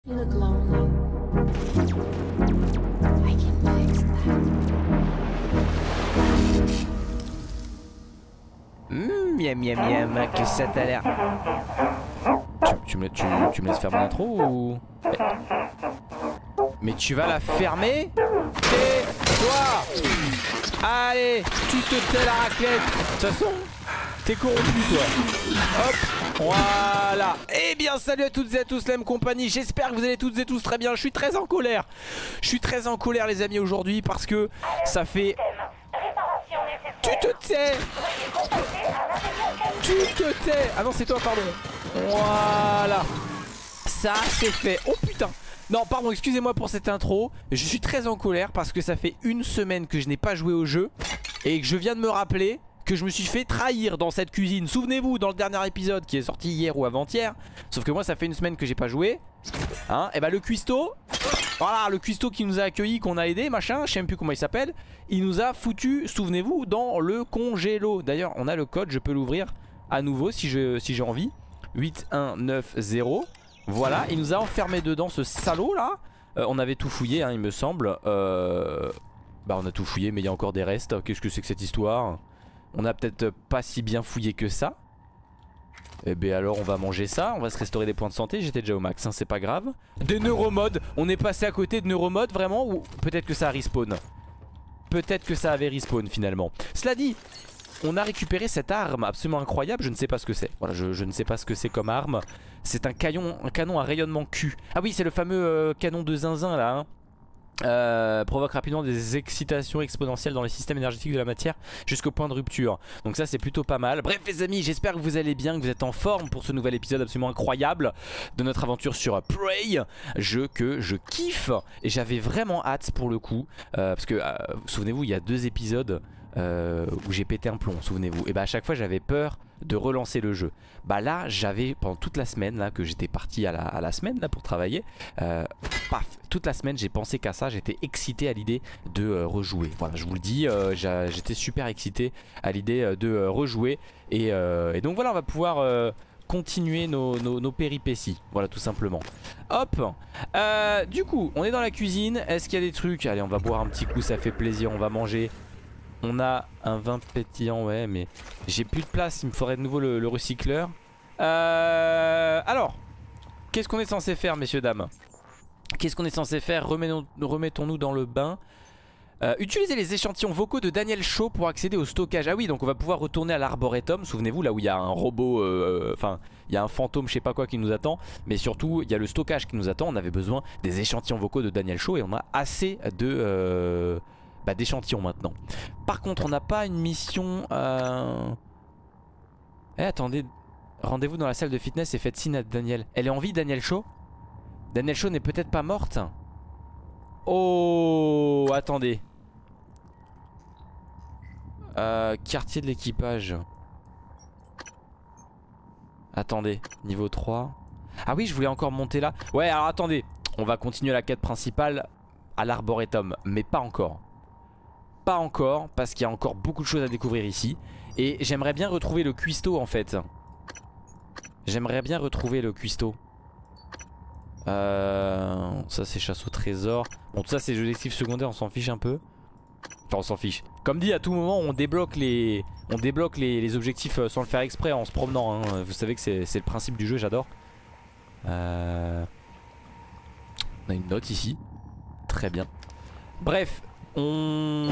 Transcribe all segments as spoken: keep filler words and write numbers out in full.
You look lonely. I can fix that. Mmh, miam miam miam, que ça t'a l'air. Tu, tu, me, tu, tu me laisses faire mon intro ou... Mais, mais tu vas la fermer? Tais-toi! Allez, tu te tais la raclette. De toute façon, t'es corrompu toi. Hop, voilà. Eh bien salut à toutes et à tous la même compagnie. J'espère que vous allez toutes et tous très bien. Je suis très en colère. Je suis très en colère les amis aujourd'hui parce que ça fait... Tu te tais! Tu te tais! Ah non c'est toi pardon. Voilà. Ça c'est fait. Oh putain. Non pardon, excusez-moi pour cette intro. Je suis très en colère parce que ça fait une semaine que je n'ai pas joué au jeu et que je viens de me rappeler que je me suis fait trahir dans cette cuisine. Souvenez-vous dans le dernier épisode qui est sorti hier ou avant-hier. Sauf que moi ça fait une semaine que j'ai pas joué. Hein, et bah le cuistot, voilà le cuistot qui nous a accueillis, qu'on a aidé machin, je sais même plus comment il s'appelle. Il nous a foutu, souvenez-vous, dans le congélo. D'ailleurs on a le code, je peux l'ouvrir à nouveau si je, si j'ai envie. Huit un neuf zéro. Voilà, il nous a enfermé dedans ce salaud là. euh, On avait tout fouillé hein, il me semble. euh... Bah on a tout fouillé mais il y a encore des restes. Qu'est-ce que c'est que cette histoire? On a peut-être pas si bien fouillé que ça. Eh bien alors on va manger ça, on va se restaurer des points de santé. J'étais déjà au max hein, c'est pas grave. Des neuromodes, on est passé à côté de neuromodes vraiment. Ou peut-être que ça a respawn. Peut-être que ça avait respawn finalement. Cela dit, on a récupéré cette arme absolument incroyable. Je ne sais pas ce que c'est. Voilà, je, je ne sais pas ce que c'est comme arme. C'est un canon, un canon à rayonnement Q. Ah oui c'est le fameux euh, canon de zinzin là hein. Euh, provoque rapidement des excitations exponentielles dans les systèmes énergétiques de la matière jusqu'au point de rupture. Donc ça c'est plutôt pas mal. Bref les amis, j'espère que vous allez bien, que vous êtes en forme pour ce nouvel épisode absolument incroyable de notre aventure sur Prey. Jeu que je kiffe et j'avais vraiment hâte pour le coup euh, parce que euh, souvenez-vous il y a deux épisodes euh, où j'ai pété un plomb, souvenez-vous. Et bah à chaque fois j'avais peur de relancer le jeu. Bah là j'avais pendant toute la semaine là que j'étais parti à la, à la semaine là pour travailler euh, paf, toute la semaine j'ai pensé qu'à ça. J'étais excité à l'idée de euh, rejouer. Voilà je vous le dis euh, j'étais super excité à l'idée euh, de euh, rejouer et, euh, et donc voilà on va pouvoir euh, continuer nos, nos, nos péripéties. Voilà tout simplement. Hop euh, du coup on est dans la cuisine. Est-ce qu'il y a des trucs? Allez on va boire un petit coup, ça fait plaisir. On va manger. On a un vin pétillant, ouais, mais j'ai plus de place. Il me faudrait de nouveau le, le recycleur. Euh, alors, qu'est-ce qu'on est censé faire, messieurs, dames? Qu'est-ce qu'on est censé faire? Remettons-nous dans le bain. Euh, utilisez les échantillons vocaux de Daniel Shaw pour accéder au stockage. Ah oui, donc on va pouvoir retourner à l'arboretum. Souvenez-vous, là où il y a un robot, enfin, euh, il y a un fantôme, je sais pas quoi, qui nous attend. Mais surtout, il y a le stockage qui nous attend. On avait besoin des échantillons vocaux de Daniel Shaw et on a assez de... Euh, Bah d'échantillons maintenant. Par contre on n'a pas une mission euh... Eh attendez. Rendez-vous dans la salle de fitness et faites signe à Daniel. Elle est en vie Daniel Shaw? Daniel Shaw n'est peut-être pas morte? Oh attendez. euh, Quartier de l'équipage. Attendez. Niveau trois. Ah oui je voulais encore monter là. Ouais alors attendez. On va continuer la quête principale à l'arboretum. Mais pas encore. Pas encore parce qu'il y a encore beaucoup de choses à découvrir ici. Et j'aimerais bien retrouver le cuistot en fait. J'aimerais bien retrouver le cuistot. euh, Ça c'est chasse au trésor. Bon tout ça c'est objectif secondaire, on s'en fiche un peu. Enfin on s'en fiche. Comme dit à tout moment on débloque les, on débloque les, les objectifs sans le faire exprès en se promenant hein. Vous savez que c'est le principe du jeu, j'adore. euh... On a une note ici. Très bien. Bref. On...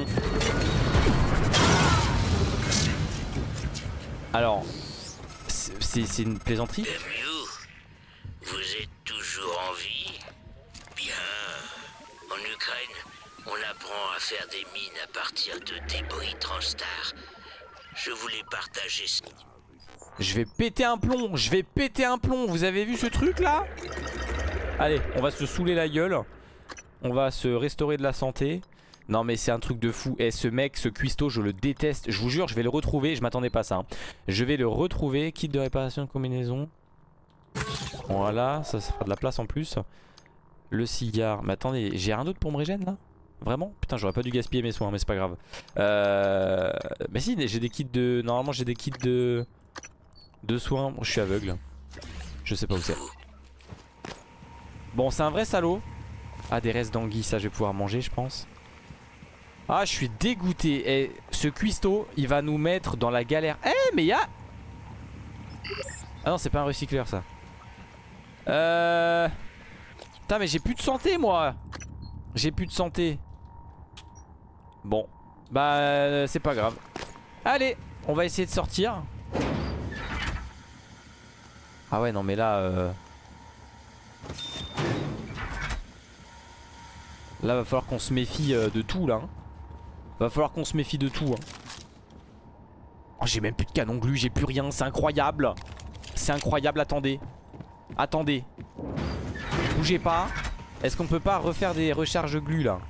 Alors, c'est une plaisanterie. Vous êtes toujours en vie? Bien. En Ukraine, on apprend à faire des mines à partir de débris Transstar. Je voulais partager ce... Je vais péter un plomb, je vais péter un plomb. Vous avez vu ce truc là? Allez, on va se saouler la gueule. On va se restaurer de la santé. Non mais c'est un truc de fou. Et ce mec, ce cuistot, je le déteste. Je vous jure, je vais le retrouver. Je m'attendais pas à ça hein. Je vais le retrouver. Kit de réparation de combinaison. Voilà, ça, ça fera de la place en plus. Le cigare. Mais attendez, j'ai rien d'autre pour me régénérer là? Vraiment? Putain j'aurais pas dû gaspiller mes soins mais c'est pas grave. euh... Mais si j'ai des kits de... Normalement j'ai des kits de... De soins. Bon, je suis aveugle. Je sais pas où c'est. Bon, c'est un vrai salaud. Ah, des restes d'anguilles, ça je vais pouvoir manger, je pense. Ah, je suis dégoûté. Et ce cuistot, il va nous mettre dans la galère. Eh, mais il y a... Ah non, c'est pas un recycleur, ça. Euh... Putain, mais j'ai plus de santé, moi. J'ai plus de santé. Bon. Bah, euh, c'est pas grave. Allez, on va essayer de sortir. Ah ouais, non, mais là... Euh... Là, va falloir qu'on se méfie euh, de tout, là. Hein. Va falloir qu'on se méfie de tout. Hein. Oh, j'ai même plus de canon glu, j'ai plus rien, c'est incroyable. C'est incroyable, attendez. Attendez. Bougez pas. Est-ce qu'on peut pas refaire des recharges glu, là?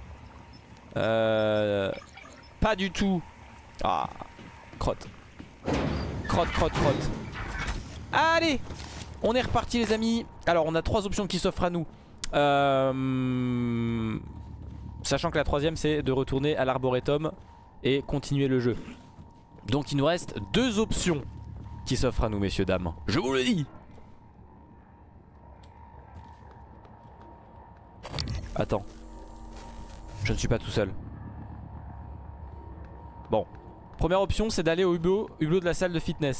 Euh... Pas du tout. Ah, crotte. Crotte, crotte, crotte. Allez, on est reparti les amis. Alors on a trois options qui s'offrent à nous. euh... Sachant que la troisième c'est de retourner à l'arboretum et continuer le jeu. Donc il nous reste deux options qui s'offrent à nous messieurs dames. Je vous le dis. Attends. Je ne suis pas tout seul. Bon. Première option c'est d'aller au hublot, hublot de la salle de fitness.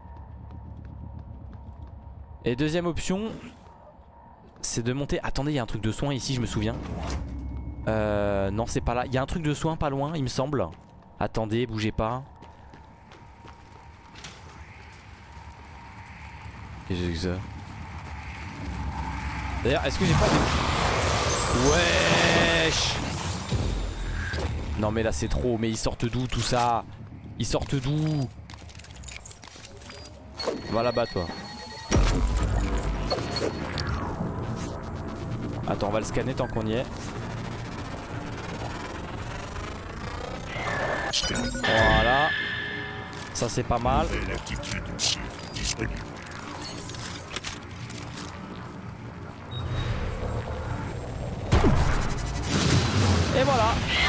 Et deuxième option c'est de monter. Attendez, il y a un truc de soin ici, je me souviens. Euh, non, c'est pas là. Il y a un truc de soin pas loin, il me semble. Attendez, bougez pas. Qu'est-ce que c'est que ça? D'ailleurs, est-ce que j'ai pas de... Wesh. Non mais là c'est trop. Mais ils sortent d'où tout ça? Ils sortent d'où? Va là-bas toi. Attends, on va le scanner tant qu'on y est. Voilà. Ça c'est pas mal. Et voilà.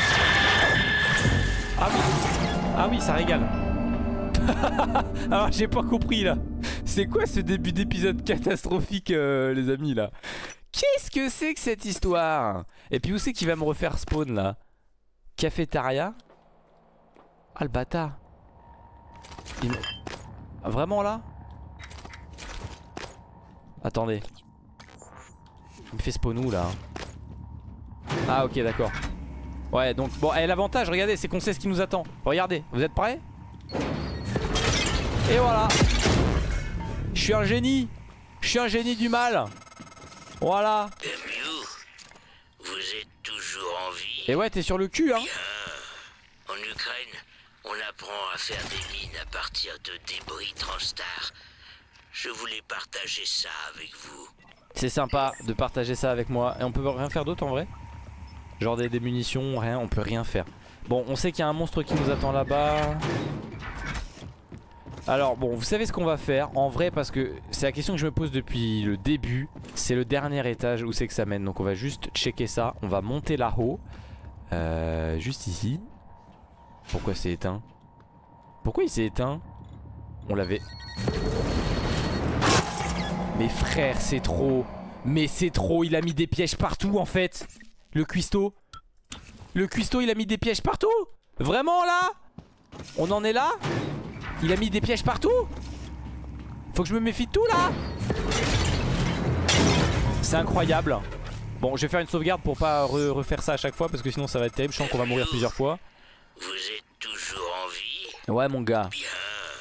Ah oui. Ah oui, ça régale. Alors j'ai pas compris là. C'est quoi ce début d'épisode catastrophique euh, les amis là? Qu'est-ce que c'est que cette histoire? Et puis où c'est qu'il va me refaire spawn là? Cafétéria? Ah le bâtard. Il me... ah, vraiment là? Attendez. Il me fait spawn où là? Ah ok d'accord. Ouais donc bon et l'avantage regardez c'est qu'on sait ce qui nous attend. Regardez, vous êtes prêts? Et voilà. Je suis un génie. Je suis un génie du mal. Voilà. Mew, vous êtes toujours en vie? Et ouais t'es sur le cul hein. Bien. En Ukraine, on apprend à faire des mines à partir de débris Transstar. Je voulais partager ça avec vous. C'est sympa de partager ça avec moi. Et on peut rien faire d'autre en vrai? Genre des, des munitions, rien, on peut rien faire. Bon, on sait qu'il y a un monstre qui nous attend là-bas. Alors bon, vous savez ce qu'on va faire en vrai parce que c'est la question que je me pose depuis le début. C'est le dernier étage où c'est que ça mène. Donc on va juste checker ça. On va monter là-haut. Euh, juste ici. Pourquoi c'est éteint? Pourquoi il s'est éteint? On l'avait... Mais frère c'est trop. Mais c'est trop, il a mis des pièges partout en fait. Le cuistot. Le cuistot il a mis des pièges partout. Vraiment là? On en est là? Il a mis des pièges partout? Faut que je me méfie de tout là? C'est incroyable. Bon je vais faire une sauvegarde pour pas re refaire ça à chaque fois parce que sinon ça va être terrible. Je sens qu'on va mourir plusieurs fois. Vous êtes toujours en vie? Ouais mon gars. Bien.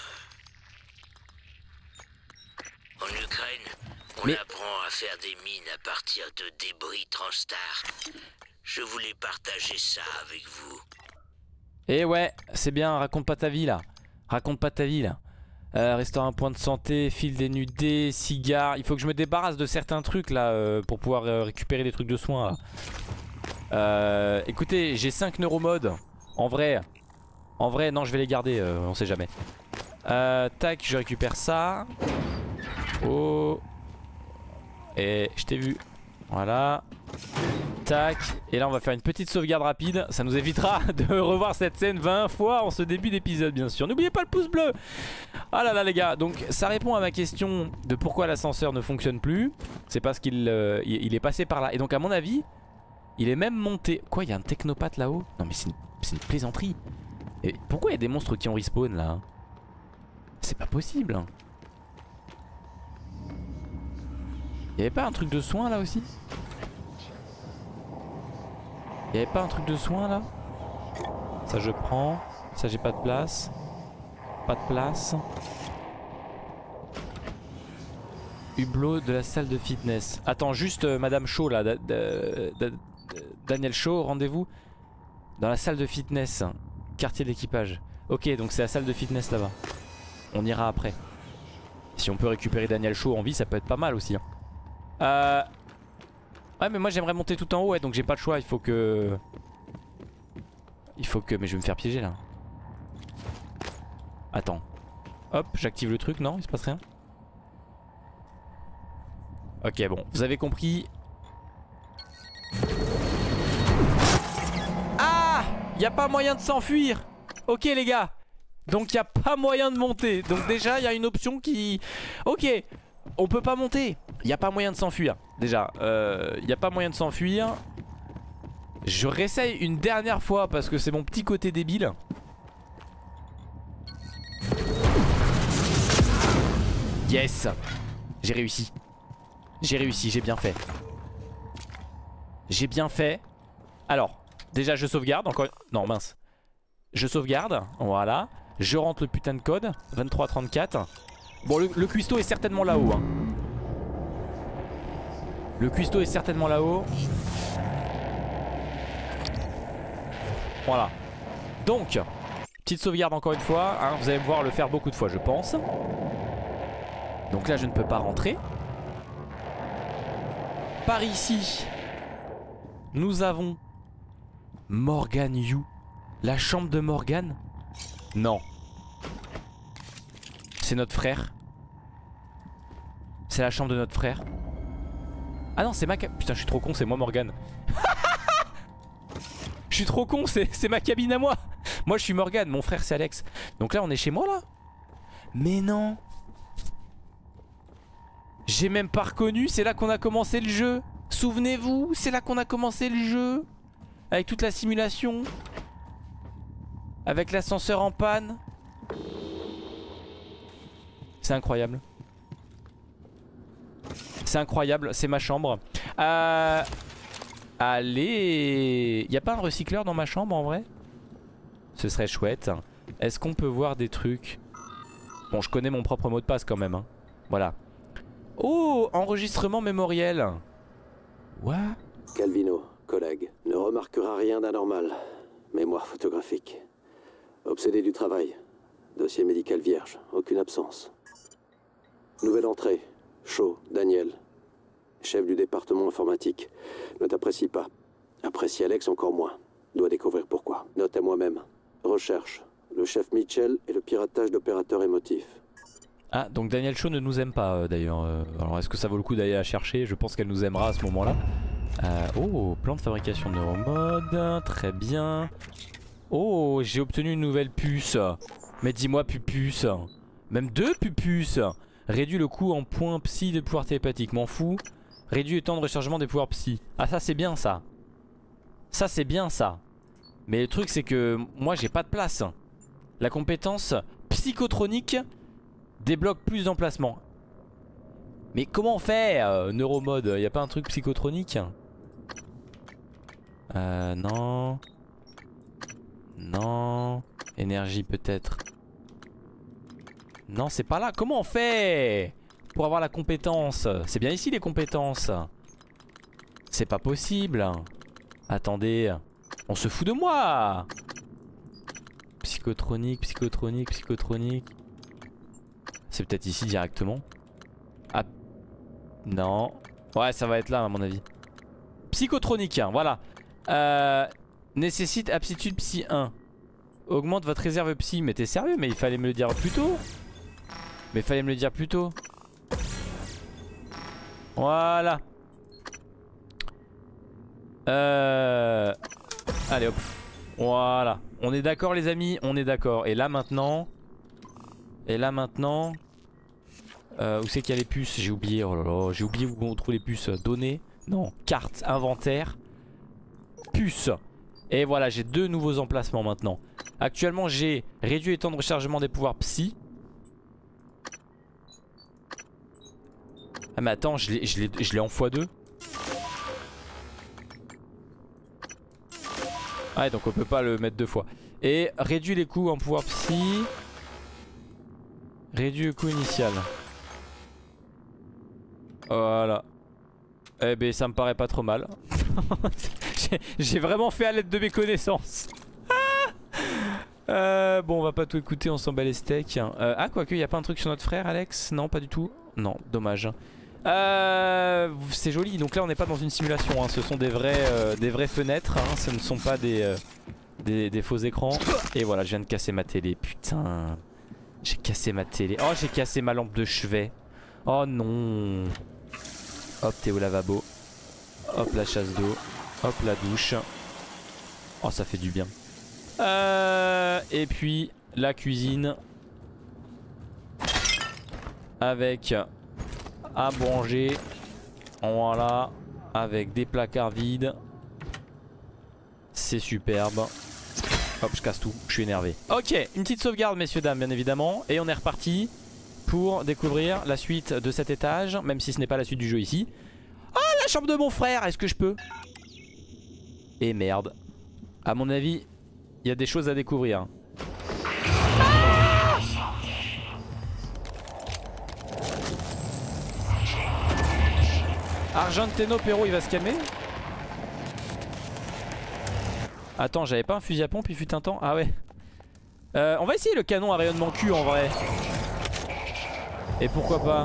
En Ukraine, on Mais... apprend à faire des mines à partir de débris Transstar. Je voulais partager ça avec vous. Et ouais, c'est bien, raconte pas ta vie là. Raconte pas ta vie là. Euh, restaure un point de santé, fil dénudé, cigare. Il faut que je me débarrasse de certains trucs là euh, pour pouvoir euh, récupérer des trucs de soins là. Euh, écoutez, j'ai cinq neuromodes. En vrai, en vrai, non, je vais les garder, euh, on sait jamais. Euh, tac, je récupère ça. Oh. Et je t'ai vu. Voilà. Tac. Et là on va faire une petite sauvegarde rapide. Ça nous évitera de revoir cette scène vingt fois en ce début d'épisode bien sûr. N'oubliez pas le pouce bleu. Ah là là les gars, donc ça répond à ma question de pourquoi l'ascenseur ne fonctionne plus. C'est parce qu'il euh, il, il est passé par là. Et donc à mon avis, il est même monté. Quoi, il y a un technopathe là-haut? Non mais c'est une, une plaisanterie. Et pourquoi il y a des monstres qui ont respawn là? C'est pas possible. Il y avait pas un truc de soin là aussi? Il y avait pas un truc de soin là? Ça je prends. Ça j'ai pas de place. Pas de place. Hublot de la salle de fitness. Attends juste euh, Madame Shaw là, da, da, da, Daniel Shaw, rendez-vous dans la salle de fitness, quartier d'équipage. Ok, donc c'est la salle de fitness là-bas. On ira après. Si on peut récupérer Daniel Shaw en vie, ça peut être pas mal aussi. Hein. Euh... Ouais mais moi j'aimerais monter tout en haut, ouais, donc j'ai pas le choix, il faut que... Il faut que... Mais je vais me faire piéger là. Attends. Hop, j'active le truc, non? Il se passe rien? Ok, bon, vous avez compris. Ah! Y a pas moyen de s'enfuir. Ok les gars. Donc y a pas moyen de monter. Donc déjà y a une option qui... Ok, on peut pas monter. Y a pas moyen de s'enfuir. Déjà, euh, y a pas moyen de s'enfuir. Je réessaye une dernière fois parce que c'est mon petit côté débile. Yes! J'ai réussi. J'ai réussi, j'ai bien fait. J'ai bien fait. Alors, déjà je sauvegarde encore. Non mince. Je sauvegarde, voilà. Je rentre le putain de code, vingt-trois trente-quatre. Bon, le, le cuistot est certainement là-haut hein. Le cuistot est certainement là-haut. Voilà. Donc, petite sauvegarde encore une fois hein. Vous allez me voir le faire beaucoup de fois je pense. Donc là je ne peux pas rentrer. Par ici nous avons Morgan You. La chambre de Morgan? Non. C'est notre frère. C'est la chambre de notre frère. Ah non c'est ma cabine. Putain je suis trop con, c'est moi Morgan. Je suis trop con, c'est ma cabine à moi. Moi je suis Morgan, mon frère c'est Alex. Donc là on est chez moi là. Mais non. J'ai même pas reconnu, c'est là qu'on a commencé le jeu. Souvenez-vous, c'est là qu'on a commencé le jeu. Avec toute la simulation. Avec l'ascenseur en panne. C'est incroyable. C'est incroyable, c'est ma chambre. Euh... Allez. Y'a pas un recycleur dans ma chambre en vrai? Ce serait chouette. Est-ce qu'on peut voir des trucs? Bon, je connais mon propre mot de passe quand même hein. Voilà. Oh, enregistrement mémoriel. What? Calvino, collègue, ne remarquera rien d'anormal. Mémoire photographique. Obsédé du travail. Dossier médical vierge, aucune absence. Nouvelle entrée. Shaw, Daniel. Chef du département informatique. Ne t'apprécie pas. Apprécie Alex encore moins. Doit découvrir pourquoi. Note à moi-même. Recherche. Le chef Mitchell et le piratage d'opérateurs émotifs. Ah, donc Daniel Shaw ne nous aime pas euh, d'ailleurs. Euh, alors est-ce que ça vaut le coup d'aller la chercher? Je pense qu'elle nous aimera à ce moment-là. Euh, oh, plan de fabrication de neuromode. Très bien. Oh, j'ai obtenu une nouvelle puce. Mais dis-moi pupuce. Même deux pupuces. Réduit le coût en points psy de pouvoir télépathique. M'en fous. Réduit le temps de rechargement des pouvoirs psy. Ah ça c'est bien ça. Ça c'est bien ça. Mais le truc c'est que moi j'ai pas de place. La compétence psychotronique débloque plus d'emplacements. Mais comment on fait euh, neuromode? Y a pas un truc psychotronique? Euh non. Non. Énergie peut-être. Non c'est pas là. Comment on fait pour avoir la compétence? C'est bien ici les compétences. C'est pas possible. Attendez. On se fout de moi. Psychotronique, psychotronique, psychotronique. C'est peut-être ici directement. Ah. Non. Ouais ça va être là à mon avis. Psychotronique hein, voilà. Euh, nécessite aptitude psy un. Augmente votre réserve psy. Mais t'es sérieux? Mais il fallait me le dire plus tôt. Mais il fallait me le dire plus tôt. Voilà. Euh... Allez hop. Voilà. On est d'accord les amis. On est d'accord. Et là maintenant... Et là maintenant, euh, où c'est qu'il y a les puces? J'ai oublié, oh là là, j'ai oublié où on trouve les puces. Données, non, carte, inventaire, puces. Et voilà, j'ai deux nouveaux emplacements maintenant. Actuellement j'ai réduit les temps de rechargement des pouvoirs psy. Ah mais attends, je l'ai en fois deux. Ah ouais, donc on peut pas le mettre deux fois. Et réduit les coûts en pouvoir psy. Réduit le coût initial. Voilà. Eh ben ça me paraît pas trop mal. J'ai vraiment fait à l'aide de mes connaissances. euh, Bon on va pas tout écouter, on s'en bat les steaks. euh, Ah quoique y a pas un truc sur notre frère Alex? Non pas du tout. Non dommage. Euh, c'est joli, donc là on n'est pas dans une simulation, hein. Ce sont des vrais, euh, des vraies fenêtres, hein. Ce ne sont pas des, euh, des, des faux écrans. Et voilà, je viens de casser ma télé, putain. J'ai cassé ma télé. Oh j'ai cassé ma lampe de chevet. Oh non. Hop t'es au lavabo. Hop la chasse d'eau. Hop la douche. Oh ça fait du bien. euh, Et puis la cuisine. Avec à manger. Voilà. Avec des placards vides. C'est superbe. Hop je casse tout, je suis énervé. Ok, une petite sauvegarde messieurs dames bien évidemment. Et on est reparti pour découvrir la suite de cet étage. Même si ce n'est pas la suite du jeu ici. Oh la chambre de mon frère, est-ce que je peux? Et merde. À mon avis il y a des choses à découvrir. Argentino Perro il va se calmer. Attends j'avais pas un fusil à pompe il fut un temps. Ah ouais euh, on va essayer le canon à rayonnement Q en vrai. Et pourquoi pas.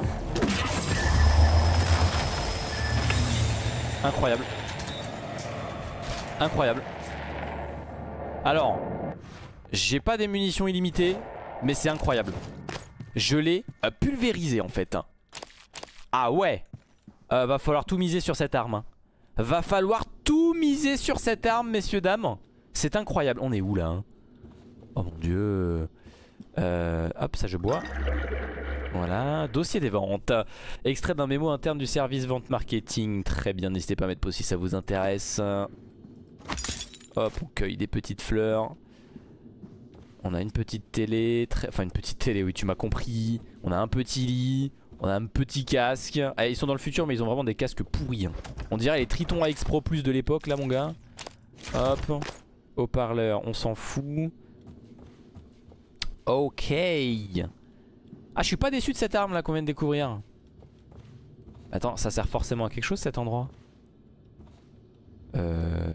Incroyable. Incroyable. Alors j'ai pas des munitions illimitées, mais c'est incroyable. Je l'ai pulvérisé en fait. Ah ouais. Euh, va falloir tout miser sur cette arme. Va falloir tout miser sur cette arme messieurs dames. C'est incroyable. On est où là hein? Oh mon dieu. euh, Hop ça je bois. Voilà. Dossier des ventes. Extrait d'un mémo interne du service vente marketing. Très bien, n'hésitez pas à mettre pause si ça vous intéresse. Hop on cueille des petites fleurs. On a une petite télé très... Enfin une petite télé oui tu m'as compris. On a un petit lit. On a un petit casque. Ah, ils sont dans le futur mais ils ont vraiment des casques pourris hein. On dirait les Triton A X Pro Plus de l'époque là mon gars. Hop. Haut-parleur on s'en fout. Ok. Ah je suis pas déçu de cette arme là qu'on vient de découvrir. Attends ça sert forcément à quelque chose cet endroit. Euh...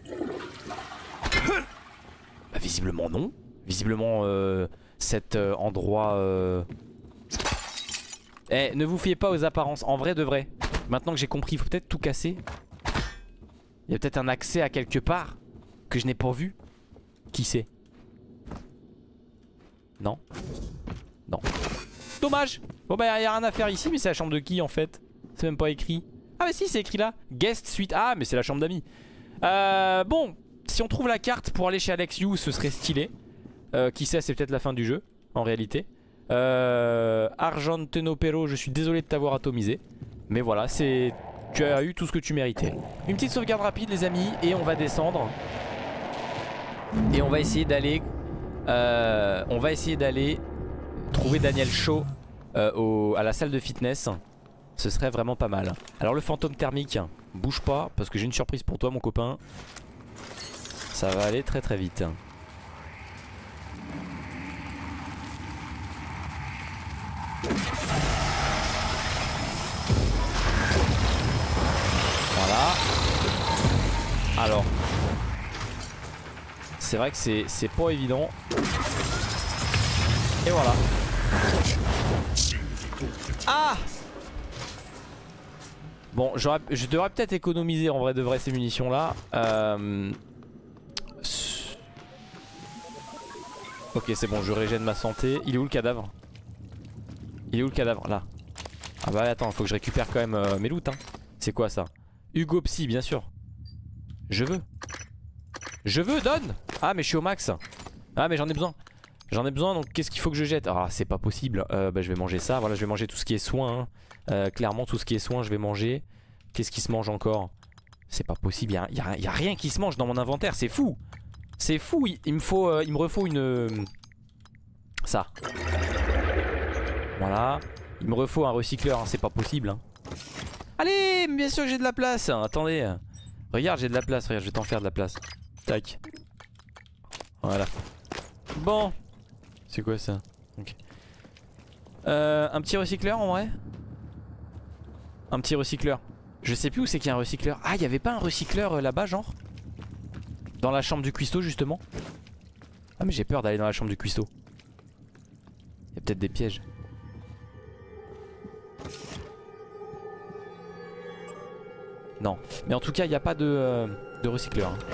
Bah visiblement non. Visiblement euh, cet euh, endroit... Euh... Eh, ne vous fiez pas aux apparences, en vrai de vrai. Maintenant que j'ai compris, il faut peut-être tout casser. Il y a peut-être un accès à quelque part que je n'ai pas vu. Qui sait? Non. Non. Dommage. Bon bah il n'y a rien à faire ici, mais c'est la chambre de qui en fait? C'est même pas écrit. Ah bah si c'est écrit là. Guest suite. Ah mais c'est la chambre d'amis. euh, Bon, si on trouve la carte pour aller chez Alex Yu, ce serait stylé. euh, Qui sait, c'est peut-être la fin du jeu en réalité. Euh, Argentino Perro, je suis désolé de t'avoir atomisé. Mais voilà, c'est... Tu as eu tout ce que tu méritais. Une petite sauvegarde rapide les amis. Et on va descendre. Et on va essayer d'aller euh, On va essayer d'aller trouver Daniel Shaw euh, au, à la salle de fitness. Ce serait vraiment pas mal. Alors le fantôme thermique, bouge pas parce que j'ai une surprise pour toi mon copain. Ça va aller très très vite. Voilà. Alors c'est vrai que c'est pas évident. Et voilà. Ah! Bon, je devrais peut-être économiser en vrai de vrai ces munitions là. Euh... Ok c'est bon, je régène ma santé. Il est où le cadavre? Il est où le cadavre? Là. Ah bah attends, faut que je récupère quand même euh, mes loots hein. C'est quoi ça? Hugo Psy bien sûr. Je veux. Je veux, donne. Ah mais je suis au max. Ah mais j'en ai besoin. J'en ai besoin, donc qu'est-ce qu'il faut que je jette? Ah, c'est pas possible. Euh, bah, je vais manger ça. Voilà, je vais manger tout ce qui est soin. Hein. Euh, clairement, tout ce qui est soin, je vais manger. Qu'est-ce qui se mange encore? C'est pas possible. Il y a, y a rien qui se mange dans mon inventaire. C'est fou. C'est fou. Il, il me faut, euh, il me refaut une. Euh, ça. Voilà. Il me refaut un recycleur. Hein. C'est pas possible. Hein. Allez, bien sûr que j'ai de la place. Attendez. Regarde, j'ai de la place. Regarde, je vais t'en faire de la place. Tac. Voilà. Bon. C'est quoi ça? Okay. Euh, un petit recycleur en vrai? Un petit recycleur. Je sais plus où c'est qu'il y a un recycleur. Ah, il y avait pas un recycleur euh, là-bas genre? Dans la chambre du cuistot justement? Ah mais j'ai peur d'aller dans la chambre du cuistot. Il y a peut-être des pièges. Non. Mais en tout cas il n'y a pas de, euh, de recycleur. Hein.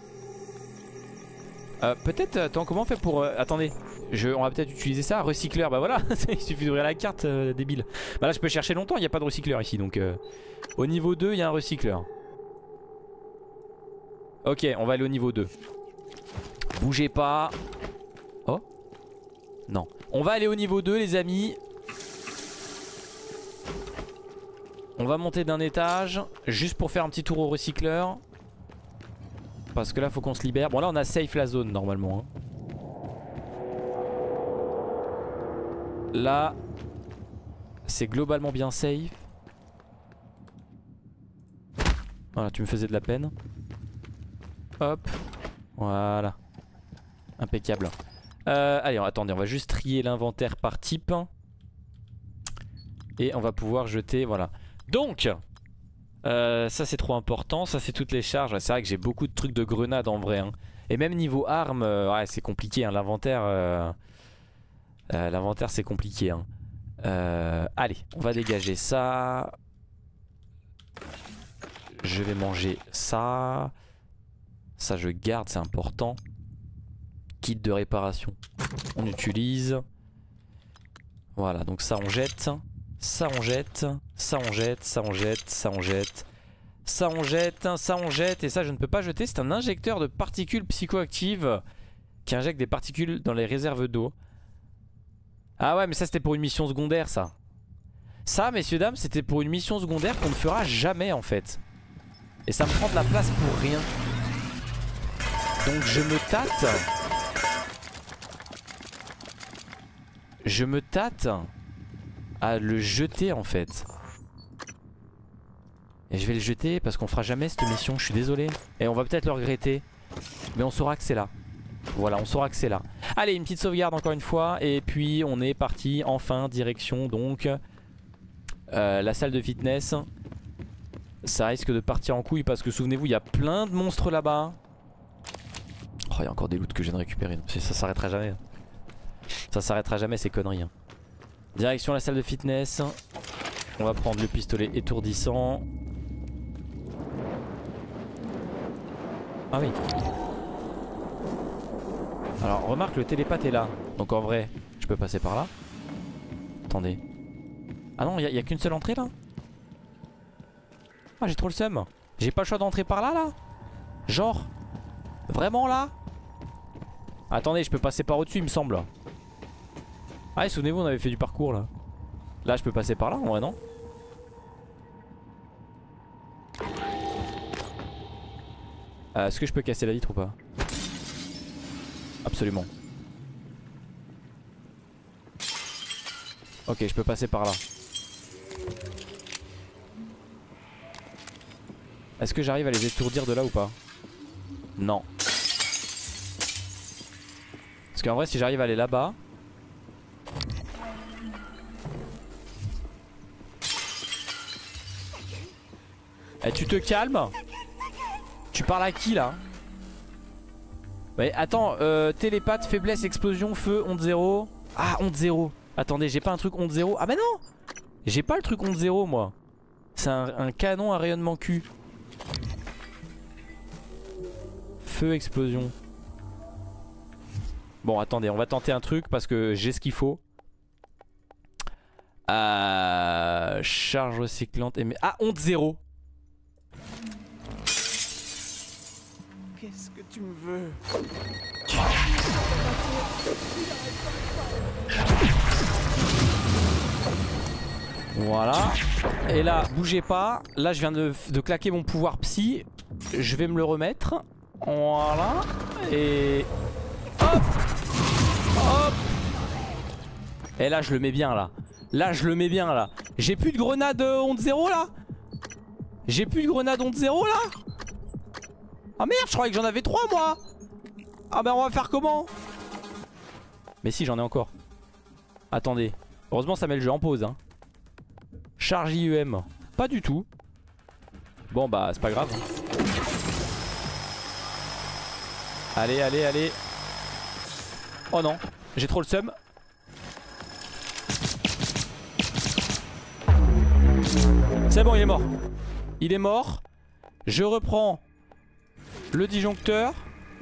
Euh, peut-être, attends, comment on fait pour... Euh, attendez, je, on va peut-être utiliser ça, recycleur, bah voilà, il suffit d'ouvrir la carte, euh, débile. Bah là je peux chercher longtemps, il n'y a pas de recycleur ici, donc... Euh, au niveau deux, il y a un recycleur. Ok, on va aller au niveau deux. Bougez pas. Oh. Non. On va aller au niveau deux les amis. On va monter d'un étage, juste pour faire un petit tour au recycleur. Parce que là faut qu'on se libère. Bon là on a safe la zone normalement hein. Là c'est globalement bien safe. Voilà, tu me faisais de la peine. Hop. Voilà. Impeccable. euh, Allez attendez, on va juste trier l'inventaire par type. Et on va pouvoir jeter, voilà. Donc Euh, ça c'est trop important, ça c'est toutes les charges. C'est vrai que j'ai beaucoup de trucs de grenades en vrai hein. Et même niveau armes, euh, ouais, c'est compliqué hein. L'inventaire euh, euh, L'inventaire c'est compliqué hein. euh, Allez, on va dégager ça. Je vais manger ça. Ça je garde, c'est important. Kit de réparation, on utilise. Voilà, donc ça on jette. Ça on jette, ça on jette, ça on jette, ça on jette, ça on jette, ça on jette, et ça je ne peux pas jeter. C'est un injecteur de particules psychoactives qui injecte des particules dans les réserves d'eau. Ah ouais mais ça c'était pour une mission secondaire ça. Ça messieurs dames c'était pour une mission secondaire qu'on ne fera jamais en fait. Et ça me prend de la place pour rien. Donc je me tâte. Je me tâte à le jeter en fait. Et je vais le jeter parce qu'on fera jamais cette mission, je suis désolé. Et on va peut-être le regretter, mais on saura que c'est là. Voilà, on saura que c'est là. Allez, une petite sauvegarde encore une fois. Et puis on est parti enfin direction donc euh, la salle de fitness. Ça risque de partir en couille parce que souvenez-vous il y a plein de monstres là-bas. Oh il y a encore des loots que je viens de récupérer. Ça s'arrêtera jamais. Ça s'arrêtera jamais ces conneries hein. Direction la salle de fitness. On va prendre le pistolet étourdissant. Ah oui. Alors remarque le télépathe est là. Donc en vrai je peux passer par là. Attendez. Ah non il n'y a, a qu'une seule entrée là. Ah j'ai trop le seum. J'ai pas le choix d'entrer par là là. Genre vraiment là. Attendez je peux passer par au dessus il me semble. Ah souvenez-vous on avait fait du parcours là. Là je peux passer par là en vrai non? euh, Est-ce que je peux casser la vitre ou pas? Absolument. Ok je peux passer par là. Est-ce que j'arrive à les étourdir de là ou pas? Non. Parce qu'en vrai si j'arrive à aller là-bas. Eh tu te calmes. Tu parles à qui là? Ouais attends euh, télépathe, faiblesse, explosion, feu, onde zéro. Ah onde zéro. Attendez j'ai pas un truc onde zéro. Ah bah non. J'ai pas le truc onde zéro moi. C'est un, un canon à rayonnement Q. Feu, explosion. Bon attendez on va tenter un truc parce que j'ai ce qu'il faut. Euh, charge recyclante et... Ah onde zéro. Qu'est-ce que tu me veux? Voilà. Et là, bougez pas. Là, je viens de, de claquer mon pouvoir psy. Je vais me le remettre. Voilà. Et... hop. Hop. Et là, je le mets bien, là. Là, je le mets bien, là. J'ai plus de grenade honte zéro, là. J'ai plus de grenade honte zéro, là. Ah merde, je croyais que j'en avais trois, moi. Ah ben, on va faire comment? Mais si, j'en ai encore. Attendez. Heureusement, ça met le jeu en pause, hein. Charge I E M. Pas du tout. Bon bah c'est pas grave. Allez allez allez. Oh non. J'ai trop le seum. C'est bon, il est mort. Il est mort. Je reprends le disjoncteur.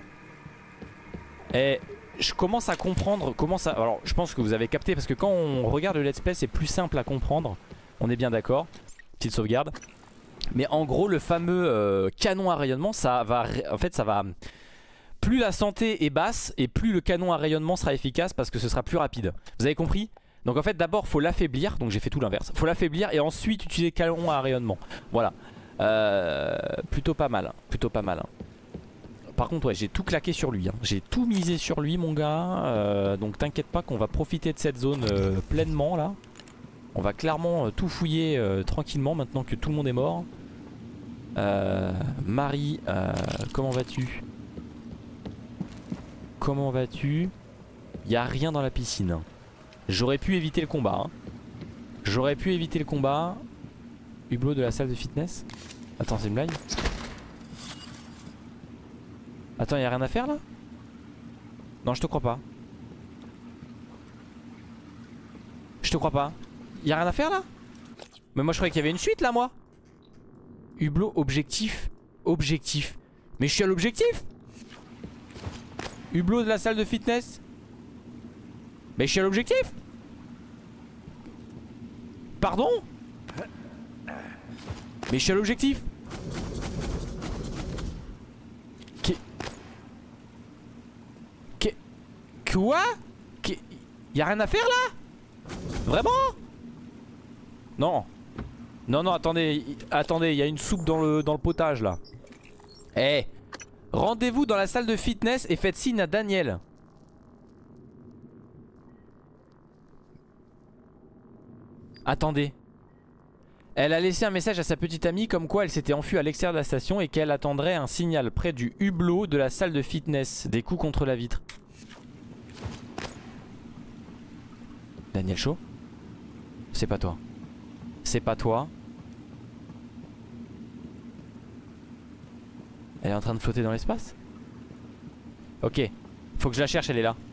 Et je commence à comprendre comment ça... Alors je pense que vous avez capté parce que quand on regarde le let's play c'est plus simple à comprendre. On est bien d'accord. Petite sauvegarde. Mais en gros le fameux euh, canon à rayonnement, ça va, en fait ça va, plus la santé est basse et plus le canon à rayonnement sera efficace parce que ce sera plus rapide. Vous avez compris? Donc en fait d'abord faut l'affaiblir. Donc j'ai fait tout l'inverse. Faut l'affaiblir et ensuite utiliser le canon à rayonnement. Voilà. euh, Plutôt pas mal. Plutôt pas mal. Par contre ouais, j'ai tout claqué sur lui, hein. J'ai tout misé sur lui mon gars. euh, Donc t'inquiète pas qu'on va profiter de cette zone euh, pleinement là. On va clairement euh, tout fouiller euh, tranquillement maintenant que tout le monde est mort. euh, Marie, euh, comment vas-tu? Comment vas-tu? Il n'y a rien dans la piscine. J'aurais pu éviter le combat, hein. J'aurais pu éviter le combat. Hublot de la salle de fitness. Attends, c'est une blague? Attends, il n'y a rien à faire là? Non, je te crois pas. Je te crois pas. Y'a rien à faire là? Mais moi je croyais qu'il y avait une suite là moi. Hublot objectif. Objectif. Mais je suis à l'objectif. Hublot de la salle de fitness. Mais je suis à l'objectif. Pardon? Mais je suis à l'objectif. Qu'est... Qu'est... Quoi? Qu'est... Y'a rien à faire là? Vraiment? Non. Non, non, attendez. Attendez, il y a une soupe dans le, dans le potage là. Eh hey, rendez-vous dans la salle de fitness et faites signe à Daniel. Attendez. Elle a laissé un message à sa petite amie comme quoi elle s'était enfuie à l'extérieur de la station et qu'elle attendrait un signal près du hublot de la salle de fitness. Des coups contre la vitre. Daniel Shaw? C'est pas toi. C'est pas toi. Elle est en train de flotter dans l'espace? Ok. Faut que je la cherche, elle est là.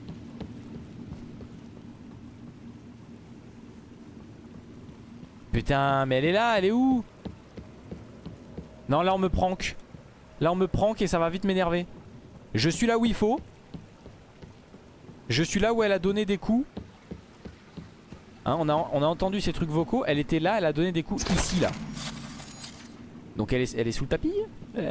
Putain, mais elle est là, elle est où? Non, là on me prank. Là on me prank et ça va vite m'énerver. Je suis là où il faut. Je suis là où elle a donné des coups. Hein, on, a, on a entendu ces trucs vocaux. Elle était là, elle a donné des coups ici là. Donc elle est, elle est sous le tapis. euh.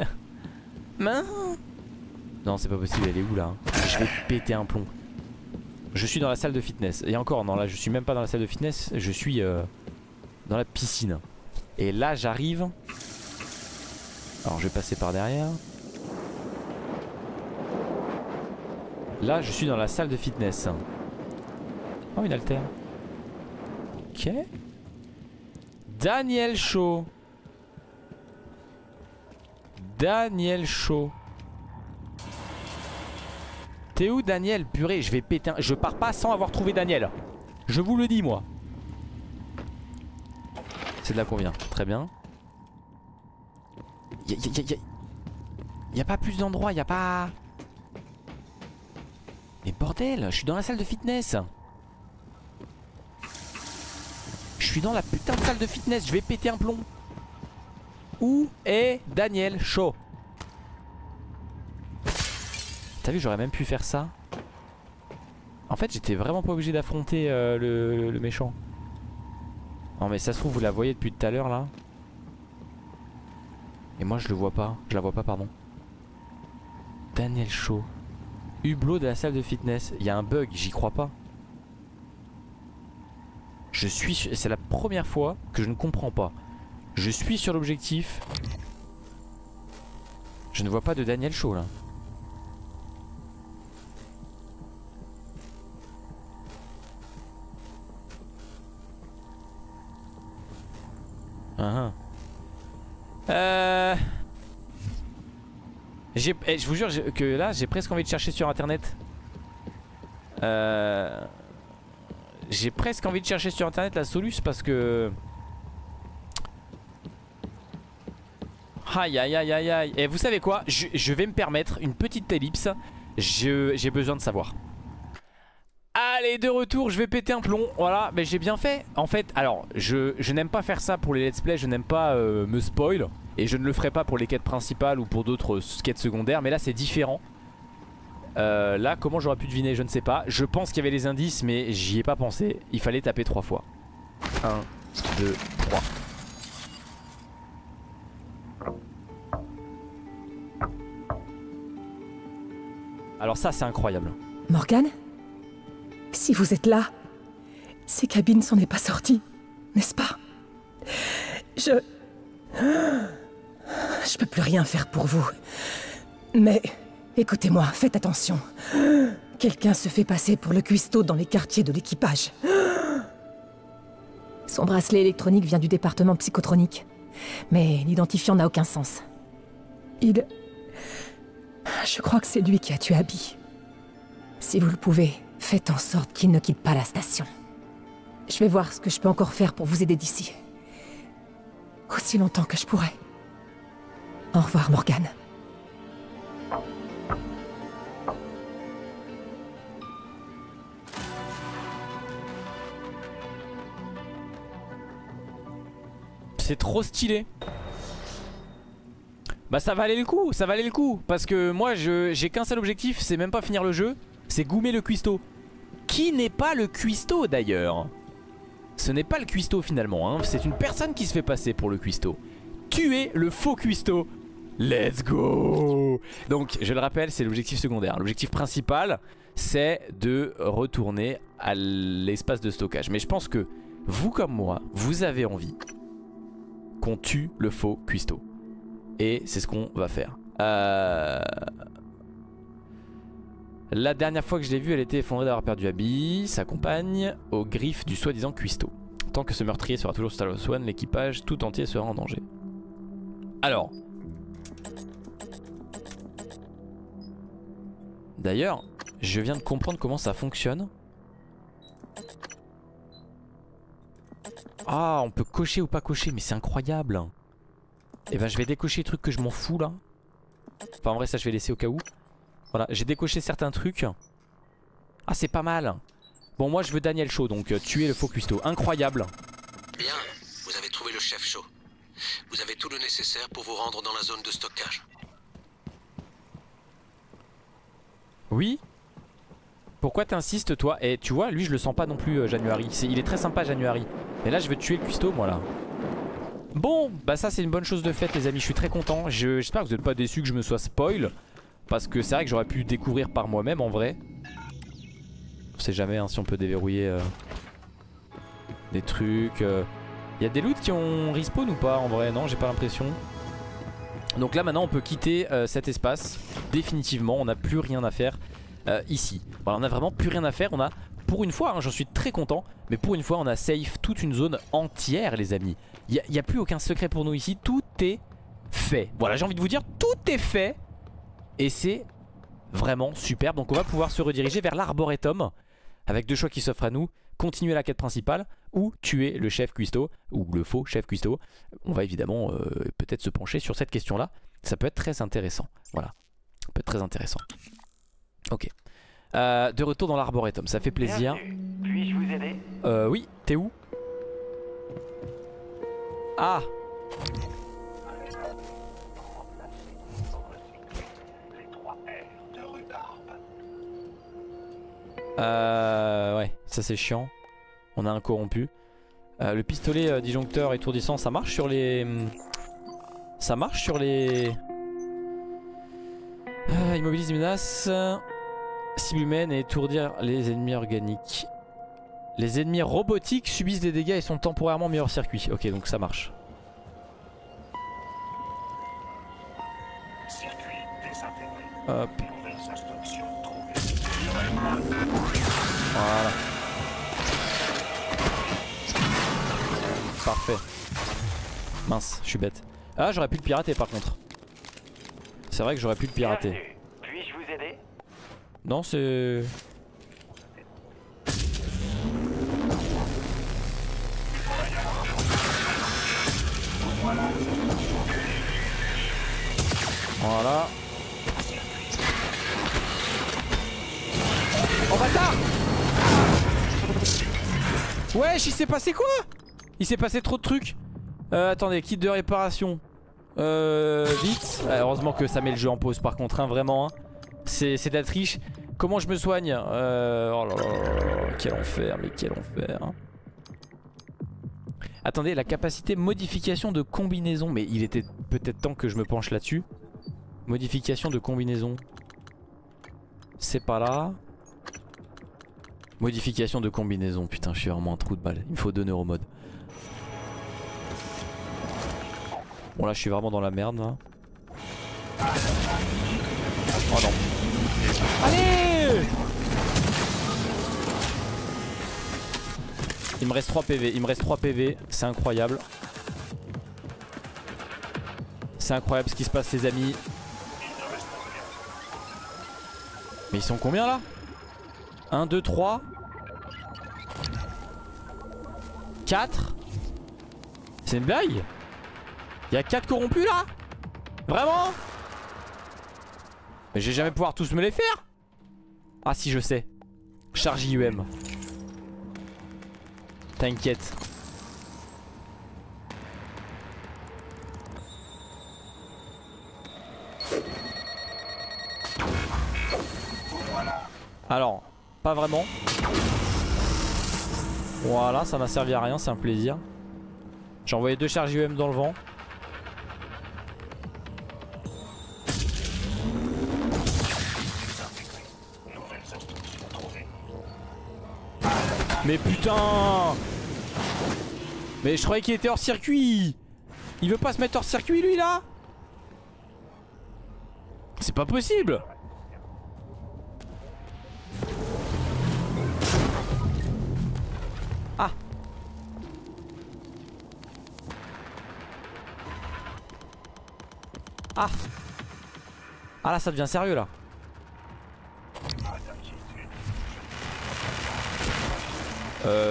Non c'est pas possible, elle est où là? Je vais péter un plomb. Je suis dans la salle de fitness. Et encore non, là je suis même pas dans la salle de fitness. Je suis euh, dans la piscine. Et là j'arrive. Alors je vais passer par derrière. Là je suis dans la salle de fitness. Oh une haltère. Ok. Daniel Shaw. Daniel Shaw. T'es où Daniel? Purée, je vais péter un... Je pars pas sans avoir trouvé Daniel. Je vous le dis moi. C'est de là qu'on vient. Très bien. Y'a y a, y a, y a pas plus d'endroits, y a pas... Mais bordel, je suis dans la salle de fitness. Je suis dans la putain de salle de fitness, je vais péter un plomb. Où est Daniel Shaw? T'as vu, j'aurais même pu faire ça. En fait, j'étais vraiment pas obligé d'affronter euh, le, le, le méchant. Non mais ça se trouve, vous la voyez depuis tout à l'heure là. Et moi je le vois pas, je la vois pas pardon. Daniel Shaw. Hublot de la salle de fitness. Il y a un bug, j'y crois pas. Je suis... C'est la première fois que je ne comprends pas. Je suis sur l'objectif. Je ne vois pas de Daniel Shaw là. Uh-huh. Euh... J'ai, eh, je vous jure que là j'ai presque envie de chercher sur internet. Euh... J'ai presque envie de chercher sur internet la soluce parce que... Aïe aïe aïe aïe aïe. Et vous savez quoi, je, je vais me permettre une petite ellipse. Je, J'ai besoin de savoir. Allez, de retour, je vais péter un plomb. Voilà, mais j'ai bien fait. En fait, alors, je, je n'aime pas faire ça pour les let's play. Je n'aime pas euh, me spoil. Et je ne le ferai pas pour les quêtes principales ou pour d'autres quêtes secondaires. Mais là, c'est différent. Euh, là, comment j'aurais pu deviner, je ne sais pas. Je pense qu'il y avait les indices, mais j'y ai pas pensé. Il fallait taper trois fois. un, deux, trois. Alors ça, c'est incroyable. Morgane ? Si vous êtes là, ces cabines s'en est pas sorties, n'est-ce pas? Je... Je peux plus rien faire pour vous. Mais, écoutez-moi, faites attention. Quelqu'un se fait passer pour le cuistot dans les quartiers de l'équipage. Son bracelet électronique vient du département psychotronique. Mais l'identifiant n'a aucun sens. Il... Je crois que c'est lui qui a tué Abby. Si vous le pouvez, faites en sorte qu'il ne quitte pas la station. Je vais voir ce que je peux encore faire pour vous aider d'ici. Aussi longtemps que je pourrai. Au revoir, Morgane. C'est trop stylé. Bah ça valait le coup, ça valait le coup. Parce que moi je j'ai qu'un seul objectif, c'est même pas finir le jeu, c'est goumer le cuistot. Qui n'est pas le cuistot d'ailleurs. Ce n'est pas le cuistot finalement hein. C'est une personne qui se fait passer pour le cuistot. Tuer le faux cuistot. Let's go. Donc je le rappelle, c'est l'objectif secondaire. L'objectif principal, c'est de retourner à l'espace de stockage. Mais je pense que vous comme moi, vous avez envie qu'on tue le faux cuistot. Et c'est ce qu'on va faire. Euh... La dernière fois que je l'ai vue, elle était effondrée d'avoir perdu Abby, sa compagne, aux griffes du soi-disant cuistot. Tant que ce meurtrier sera toujours sur Talos One, l'équipage tout entier sera en danger. Alors. D'ailleurs, je viens de comprendre comment ça fonctionne. Ah, on peut cocher ou pas cocher, mais c'est incroyable. Et ben je vais décocher les trucs que je m'en fous là. Enfin en vrai ça je vais laisser au cas où. Voilà, j'ai décoché certains trucs. Ah c'est pas mal. Bon moi je veux Daniel Shaw, donc euh, tuer le faux cuistot. Incroyable. Bien, vous avez trouvé le chef Shaw. Vous avez tout le nécessaire pour vous rendre dans la zone de stockage. Oui. Pourquoi t'insistes toi? Et tu vois lui je le sens pas non plus euh, January. Est, il est très sympa January. Et là je veux tuer le cuistot moi là. Bon, bah ça c'est une bonne chose de faite les amis, je suis très content. J'espère que vous n'êtes pas déçus que je me sois spoil. Parce que c'est vrai que j'aurais pu découvrir par moi-même en vrai. On sait jamais hein, si on peut déverrouiller euh, des trucs. Il euh. y a des loots qui ont respawn ou pas en vrai? Non, j'ai pas l'impression. Donc là maintenant on peut quitter euh, cet espace. Définitivement, on n'a plus rien à faire euh, ici. Voilà, on a vraiment plus rien à faire, on a... Pour une fois, hein, j'en suis très content, mais pour une fois on a safe toute une zone entière les amis. Il n'y a, a plus aucun secret pour nous ici, tout est fait. Voilà, j'ai envie de vous dire, tout est fait. Et c'est vraiment super. Donc on va pouvoir se rediriger vers l'Arboretum avec deux choix qui s'offrent à nous. Continuer la quête principale ou tuer le chef cuistot ou le faux chef cuistot. On va évidemment euh, peut-être se pencher sur cette question là. Ça peut être très intéressant. Voilà, ça peut être très intéressant. Ok. Euh, de retour dans l'Arboretum, ça fait plaisir. Puis-je vous aider? Euh oui, t'es où? Ah. Euh ouais, ça c'est chiant. On a un corrompu. Euh, le pistolet euh, disjoncteur étourdissant, ça marche sur les... Ça marche sur les... Ah, immobilise menace. Cible humaine et étourdir les ennemis organiques. Les ennemis robotiques subissent des dégâts et sont temporairement mis hors circuit. Ok, donc ça marche. Hop. Voilà. Parfait. Mince, je suis bête. Ah, j'aurais pu le pirater par contre. C'est vrai que j'aurais pu le pirater. Puis-je vous aider? Non, c'est... Voilà. Oh bâtard! Wesh, il s'est passé quoi? Il s'est passé trop de trucs. Euh, attendez, kit de réparation. Euh, vite. Ah, heureusement que ça met le jeu en pause par contre, hein, vraiment. Hein. C'est de la triche. Comment je me soigne? euh, Oh là là là, quel enfer, mais quel enfer. Hein. Attendez, la capacité modification de combinaison. Mais il était peut-être temps que je me penche là-dessus. Modification de combinaison. C'est pas là. Modification de combinaison. Putain, je suis vraiment un trou de balle. Il me faut deux neuromodes. Bon là je suis vraiment dans la merde là. Oh non. Allez! Il me reste trois P V. Il me reste trois P V. C'est incroyable. C'est incroyable ce qui se passe les amis. Mais ils sont combien là? un, deux, trois quatre. C'est une blague? Il y a quatre corrompus là? Vraiment? Mais je vais jamais pouvoir tous me les faire. Ah si, je sais. Charge I U M. T'inquiète. Alors, pas vraiment. Voilà, ça m'a servi à rien, c'est un plaisir. J'ai envoyé deux charges I U M dans le vent. Mais putain! Mais je croyais qu'il était hors circuit! Il veut pas se mettre hors circuit lui là? C'est pas possible! Ah! Ah! Ah là ça devient sérieux là! Euh...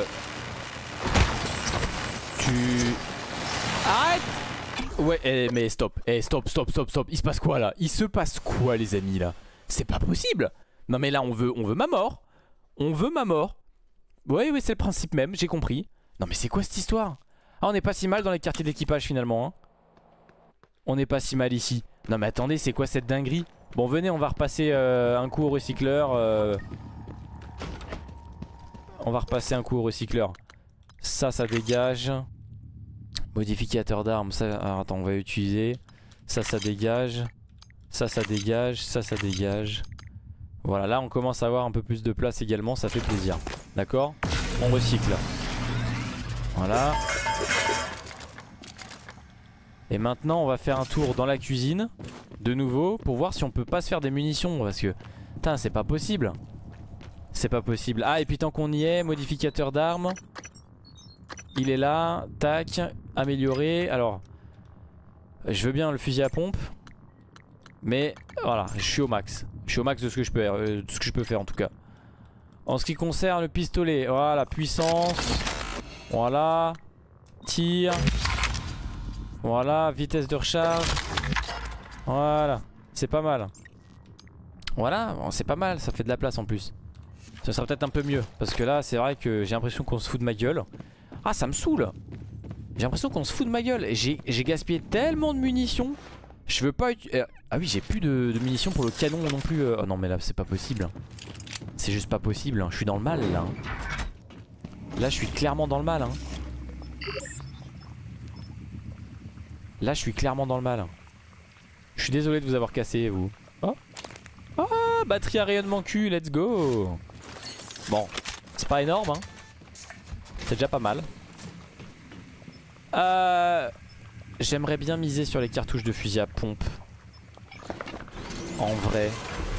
Tu... Arrête! Ouais, eh, mais stop, eh, stop, stop, stop, stop. Il se passe quoi là? Il se passe quoi les amis là? C'est pas possible! Non mais là on veut, on veut ma mort. On veut ma mort. Ouais, oui, c'est le principe même, j'ai compris. Non mais c'est quoi cette histoire? Ah, on n'est pas si mal dans les quartiers d'équipage finalement hein. On n'est pas si mal ici. Non mais attendez, c'est quoi cette dinguerie? Bon venez, on va repasser euh, un coup au recycleur euh... On va repasser un coup au recycleur. Ça, ça dégage. Modificateur d'armes, ça... Alors, attends, on va utiliser. Ça, ça dégage. Ça, ça dégage. Ça, ça dégage. Voilà, là, on commence à avoir un peu plus de place également. Ça fait plaisir. D'accord? On recycle. Voilà. Et maintenant, on va faire un tour dans la cuisine. De nouveau, pour voir si on peut pas se faire des munitions. Parce que, putain, c'est pas possible. C'est pas possible. Ah, et puis tant qu'on y est, modificateur d'armes. Il est là. Tac. Amélioré. Alors, je veux bien le fusil à pompe. Mais voilà, je suis au max. Je suis au max de ce que je peux, euh, de ce que je peux faire en tout cas. En ce qui concerne le pistolet, voilà, puissance. Voilà. Tir. Voilà, vitesse de recharge. Voilà. C'est pas mal. Voilà, bon, c'est pas mal, ça fait de la place en plus. Ça sera peut-être un peu mieux. Parce que là, c'est vrai que j'ai l'impression qu'on se fout de ma gueule. Ah, ça me saoule. J'ai l'impression qu'on se fout de ma gueule. J'ai gaspillé tellement de munitions. Je veux pas utiliser... Ah oui, j'ai plus de, de munitions pour le canon non plus. Oh non, mais là, c'est pas possible. C'est juste pas possible. Je suis dans le mal, là. Là, je suis clairement dans le mal. Hein. Là, je suis clairement dans le mal. Je suis désolé de vous avoir cassé, vous. Oh, batterie à rayonnement Q, let's go. Bon, c'est pas énorme hein. C'est déjà pas mal. Euh, J'aimerais bien miser sur les cartouches de fusil à pompe. En vrai.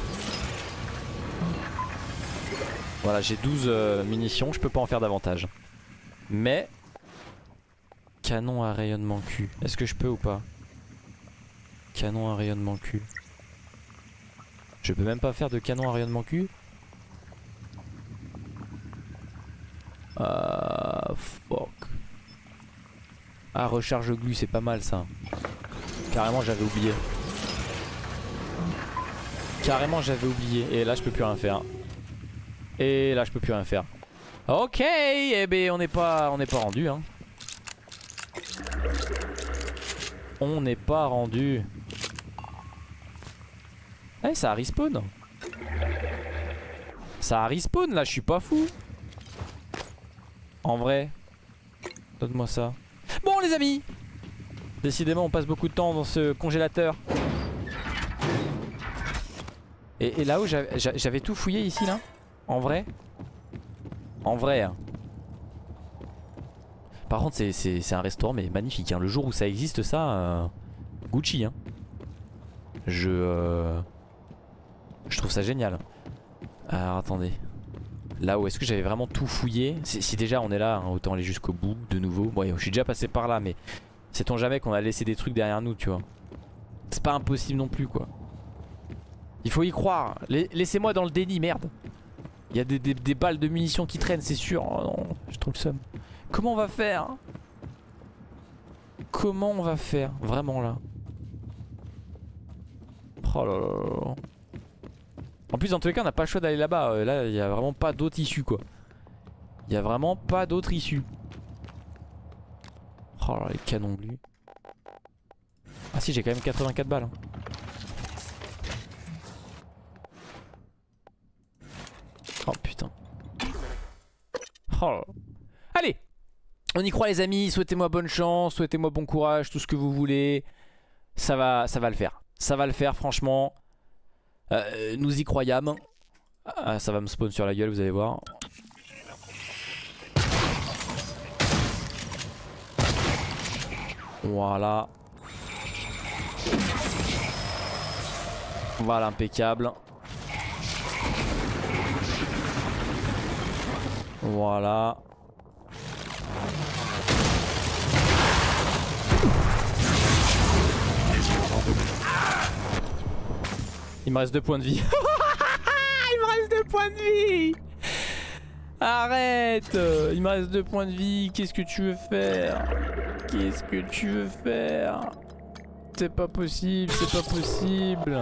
Voilà, j'ai douze euh, munitions, je peux pas en faire davantage. Mais canon à rayonnement Q, est-ce que je peux ou pas? Canon à rayonnement Q. Je peux même pas faire de canon à rayonnement Q. Ah, fuck. Ah, recharge glu, c'est pas mal ça. Carrément, j'avais oublié. Carrément, j'avais oublié. Et là, je peux plus rien faire. Et là, je peux plus rien faire. Ok, eh ben, on n'est pas, on n'est pas rendu, hein. On n'est pas rendu. Eh, ça a respawn. Ça a respawn là, je suis pas fou. En vrai. Donne-moi ça. Bon les amis, décidément on passe beaucoup de temps dans ce congélateur. Et, et là-haut j'avais tout fouillé ici là. En vrai. En vrai hein. Par contre c'est un restaurant mais magnifique hein. Le jour où ça existe ça euh, Gucci hein. Je euh, Je trouve ça génial. Alors attendez. Là-haut, est-ce que j'avais vraiment tout fouillé? Si, si déjà on est là, hein, autant aller jusqu'au bout de nouveau. Bon, je suis déjà passé par là, mais sait-on jamais qu'on a laissé des trucs derrière nous, tu vois. C'est pas impossible non plus, quoi. Il faut y croire. Laissez-moi dans le déni, merde. Il y a des, des, des balles de munitions qui traînent, c'est sûr. Oh non, je trouve le seum. Comment on va faire? Comment on va faire? Vraiment là. Oh là là là. En plus dans tous les cas on n'a pas le choix d'aller là-bas. euh, Là il n'y a vraiment pas d'autre issue quoi. Il n'y a vraiment pas d'autre issue. Oh là les canons glu. Ah si j'ai quand même quatre-vingt-quatre balles hein. Oh putain. Oh là. Allez, on y croit les amis. Souhaitez-moi bonne chance, souhaitez-moi bon courage, tout ce que vous voulez. Ça va, ça va le faire. Ça va le faire franchement. Euh, nous y croyâmes. Ah, ça va me spawn sur la gueule, vous allez voir. Voilà. Voilà, impeccable. Voilà. Il me reste deux points de vie. Il me reste deux points de vie. Arrête. Il me reste deux points de vie. Qu'est-ce que tu veux faire? Qu'est-ce que tu veux faire? C'est pas possible, c'est pas possible.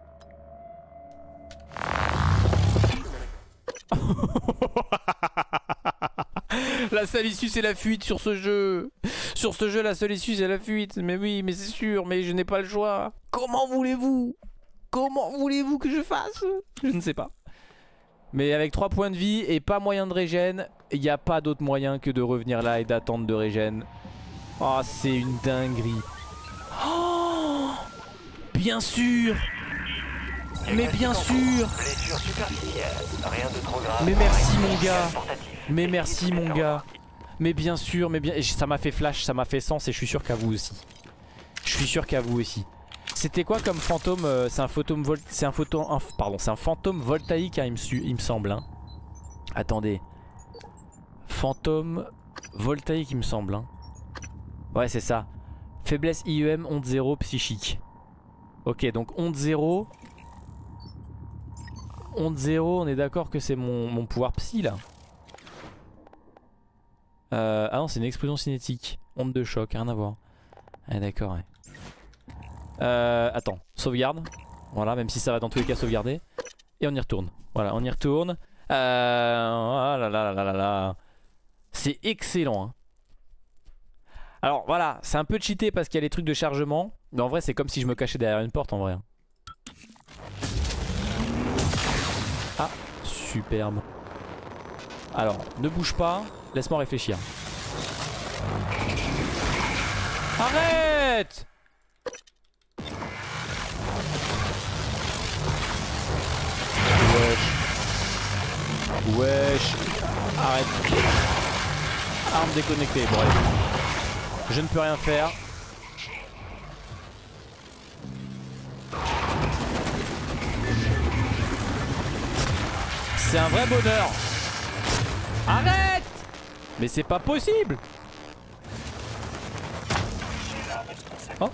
La seule issue c'est la fuite sur ce jeu. Sur ce jeu la seule issue c'est la fuite. Mais oui mais c'est sûr, mais je n'ai pas le choix. Comment voulez-vous? Comment voulez-vous que je fasse? Je ne sais pas. Mais avec trois points de vie et pas moyen de régène, il n'y a pas d'autre moyen que de revenir là et d'attendre de régène. Oh c'est une dinguerie. Oh, bien sûr. Mais bien sûr. Mais merci mon gars. Mais merci mon gars. Mais bien sûr, mais bien. Ça m'a fait flash, ça m'a fait sens et je suis sûr qu'à vous aussi. Je suis sûr qu'à vous aussi. C'était quoi comme fantôme? euh, C'est un fantôme vol... C'est un photo... un... Pardon, c'est un fantôme voltaïque hein, il, me su... il me semble hein. Attendez. Fantôme voltaïque il me semble hein. Ouais c'est ça. Faiblesse I E M, onde zéro, psychique. Ok donc onde zéro. Onde zéro, on est d'accord que c'est mon, mon pouvoir psy là. euh, Ah non c'est une explosion cinétique. Onde de choc, rien à voir. Ah d'accord ouais. Euh, attends, sauvegarde. Voilà, même si ça va dans tous les cas sauvegarder. Et on y retourne. Voilà, on y retourne. Euh... Oh là là là là là. C'est excellent hein. Alors voilà, c'est un peu cheaté parce qu'il y a les trucs de chargement. Mais en vrai c'est comme si je me cachais derrière une porte en vrai. Ah, superbe. Alors, ne bouge pas. Laisse-moi réfléchir. Arrête! Wesh. Arrête. Arme déconnectée. Bon allez. Je ne peux rien faire. C'est un vrai bonheur. Arrête. Mais c'est pas possible. Oh.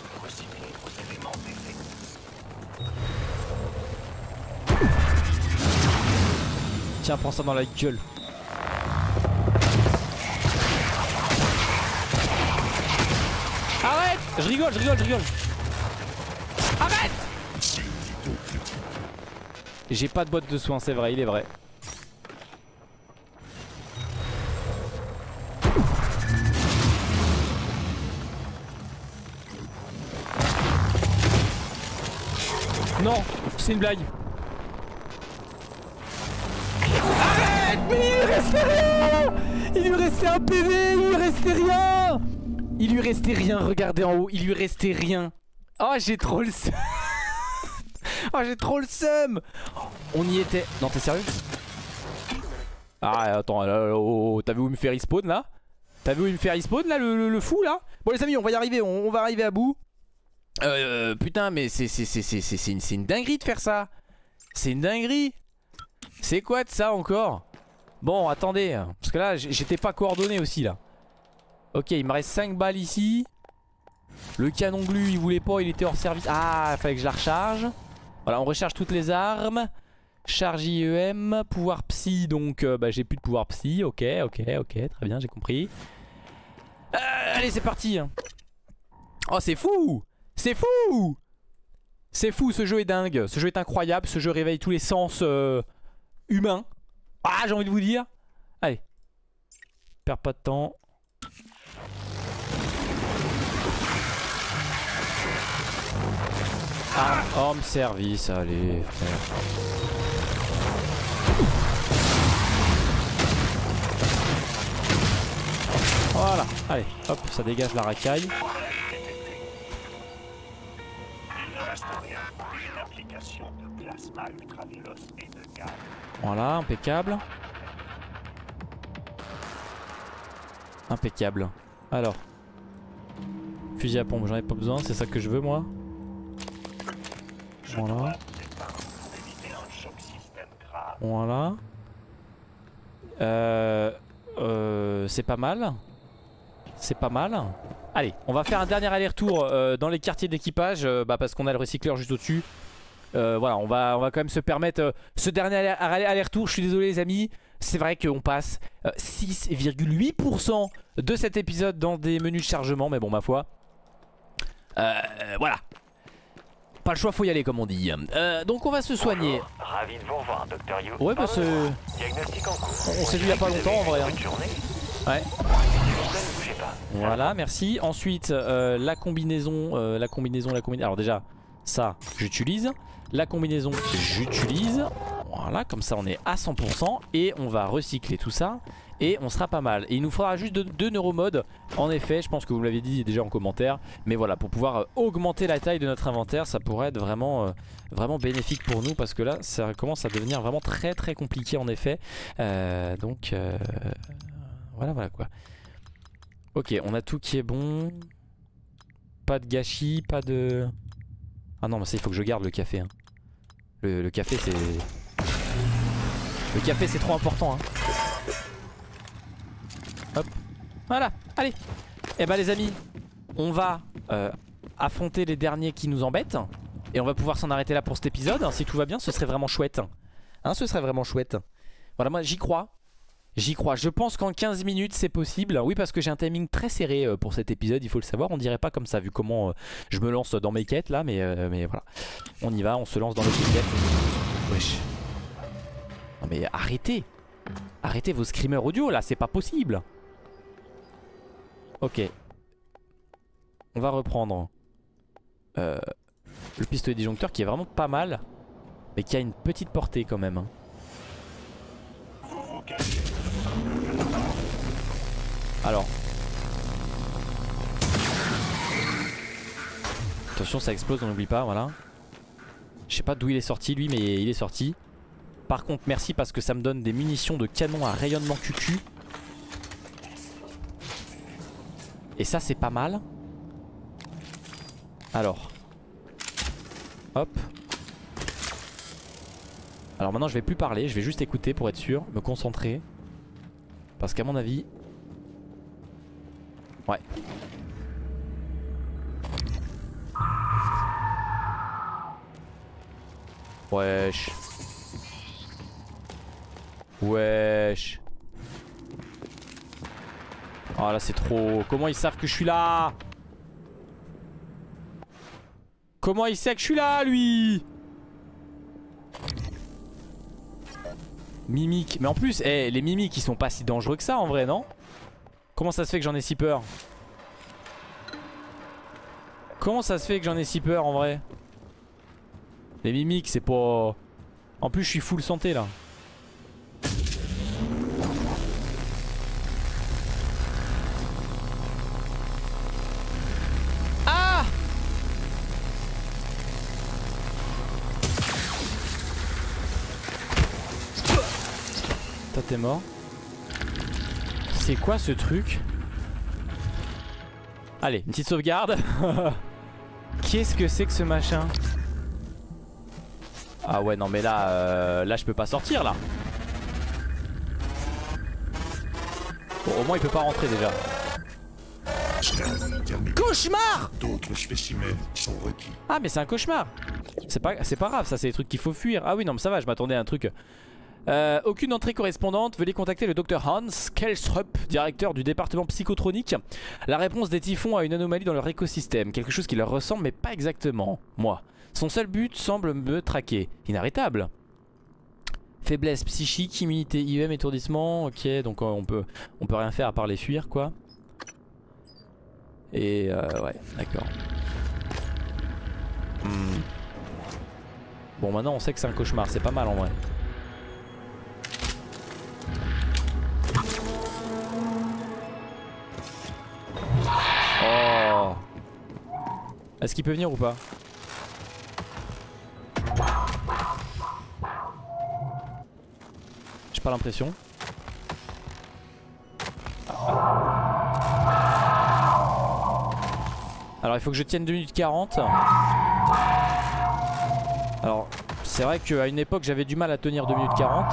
Tiens, prends ça dans la gueule. Arrête. Je rigole, je rigole, je rigole. Arrête. J'ai pas de boîte de soins, c'est vrai, il est vrai. Non, c'est une blague. Arrête. Mais il lui restait rien. Il lui restait un P V, il lui restait rien. Il lui restait rien, regardez en haut, il lui restait rien. Oh, j'ai trop le seum. Oh, j'ai trop le seum. On y était. Non, t'es sérieux? Ah, attends, là, là, oh, t'as vu où il me fait respawn là? T'as vu où il me fait respawn là, le, le, le fou là? Bon les amis, on va y arriver, on, on va arriver à bout. Euh, putain, mais c'est c'est c'est c'est c'est une, une dinguerie de faire ça. C'est une dinguerie. C'est quoi de ça encore? Bon, attendez, parce que là, j'étais pas coordonné aussi là. Ok, il me reste cinq balles ici. Le canon glu, il voulait pas, il était hors service. Ah, il fallait que je la recharge. Voilà, on recharge toutes les armes. Charge I E M, pouvoir psy, donc euh, bah, j'ai plus de pouvoir psy. Ok, ok, ok, très bien, j'ai compris. Euh, allez, c'est parti. Oh, c'est fou. C'est fou. C'est fou, ce jeu est dingue. Ce jeu est incroyable, ce jeu réveille tous les sens euh, humains. Ah, j'ai envie de vous dire. Allez, perds pas de temps. Ah, home service, allez frère. Voilà, allez, hop, ça dégage la racaille. Voilà, impeccable. Impeccable. Alors, fusil à pompe, j'en ai pas besoin, c'est ça que je veux moi. Voilà. Voilà. Euh, euh, c'est pas mal. C'est pas mal. Allez, on va faire un dernier aller-retour euh, dans les quartiers d'équipage euh, bah, parce qu'on a le recycleur juste au-dessus. Euh, voilà, on va, on va quand même se permettre euh, ce dernier aller-retour. Je suis désolé les amis. C'est vrai qu'on passe euh, six virgule huit pour cent de cet épisode dans des menus de chargement. Mais bon, ma foi. Euh, voilà. Pas le choix, faut y aller comme on dit. Euh, donc on va se soigner. Bonjour, ravi de vous revoir, docteur Yu. Ouais, bah c'est... Diagnostic en cours. On s'est vu il y a pas longtemps en vrai. Hein. Bonne journée. Ouais. Ne bougez pas. Voilà, merci. Ensuite, euh, la combinaison, euh, la combinaison, la combinaison. Alors déjà, ça, j'utilise. La combinaison, j'utilise. Voilà, comme ça on est à cent pour cent. Et on va recycler tout ça. Et on sera pas mal. Et il nous faudra juste deux, deux neuromodes. En effet, je pense que vous me l'avez dit déjà en commentaire. Mais voilà, pour pouvoir euh, augmenter la taille de notre inventaire, ça pourrait être vraiment, euh, vraiment bénéfique pour nous. Parce que là, ça commence à devenir vraiment très très compliqué en effet. Euh, donc, euh, voilà, voilà quoi. Ok, on a tout qui est bon. Pas de gâchis, pas de... Ah non, mais ça il faut que je garde le café. Hein. Le, le café c'est... Le café c'est trop important. Hein. Hop, voilà, allez. Et bah les amis, on va euh, affronter les derniers qui nous embêtent. Et on va pouvoir s'en arrêter là pour cet épisode. Si tout va bien, ce serait vraiment chouette. Hein, ce serait vraiment chouette. Voilà, moi j'y crois. J'y crois, je pense qu'en quinze minutes c'est possible. Oui, parce que j'ai un timing très serré euh, pour cet épisode, il faut le savoir. On dirait pas comme ça vu comment euh, je me lance dans mes quêtes là. Mais, euh, mais voilà, on y va, on se lance dans les quêtes. Wesh. Non mais arrêtez. Arrêtez vos screamers audio là, c'est pas possible. Ok. On va reprendre euh, le pistolet disjoncteur qui est vraiment pas mal. Mais qui a une petite portée quand même. Alors. Attention, ça explose, on n'oublie pas, voilà. Je sais pas d'où il est sorti lui, mais il est sorti. Par contre merci parce que ça me donne des munitions de canon à rayonnement cucu. Et ça c'est pas mal. Alors. Hop. Alors maintenant je vais plus parler, je vais juste écouter pour être sûr, me concentrer. Parce qu'à mon avis... Ouais. Wesh. Wesh. Oh là c'est trop... Comment ils savent que je suis là? Comment il sait que je suis là lui? Mimiques. Mais en plus, hey, les mimiques ils sont pas si dangereux que ça en vrai, non? Comment ça se fait que j'en ai si peur? Comment ça se fait que j'en ai si peur en vrai? Les mimiques c'est pas... En plus je suis full santé là. Ah! Toi t'es mort. C'est quoi ce truc? Allez, une petite sauvegarde. Qu'est-ce que c'est que ce machin? Ah ouais non mais là, euh, là je peux pas sortir là. Bon au moins il peut pas rentrer déjà. Cauchemar! D'autres spécimens sont requis. Ah mais c'est un cauchemar. C'est pas, c'est pas grave, ça c'est des trucs qu'il faut fuir. Ah oui non mais ça va, je m'attendais à un truc. Euh, aucune entrée correspondante, veuillez contacter le docteur Hans Kelstrup, directeur du département psychotronique. La réponse des typhons a une anomalie dans leur écosystème, quelque chose qui leur ressemble mais pas exactement. Moi. Son seul but semble me traquer. Inarrêtable. Faiblesse psychique, immunité I E M, étourdissement. Ok, donc euh, on peut, on peut rien faire à part les fuir quoi. Et euh, ouais, d'accord. Hmm. Bon maintenant on sait que c'est un cauchemar, c'est pas mal en vrai. Oh. Est-ce qu'il peut venir ou pas? J'ai pas l'impression. Alors il faut que je tienne deux minutes quarante. Alors c'est vrai qu'à une époque j'avais du mal à tenir deux minutes quarante.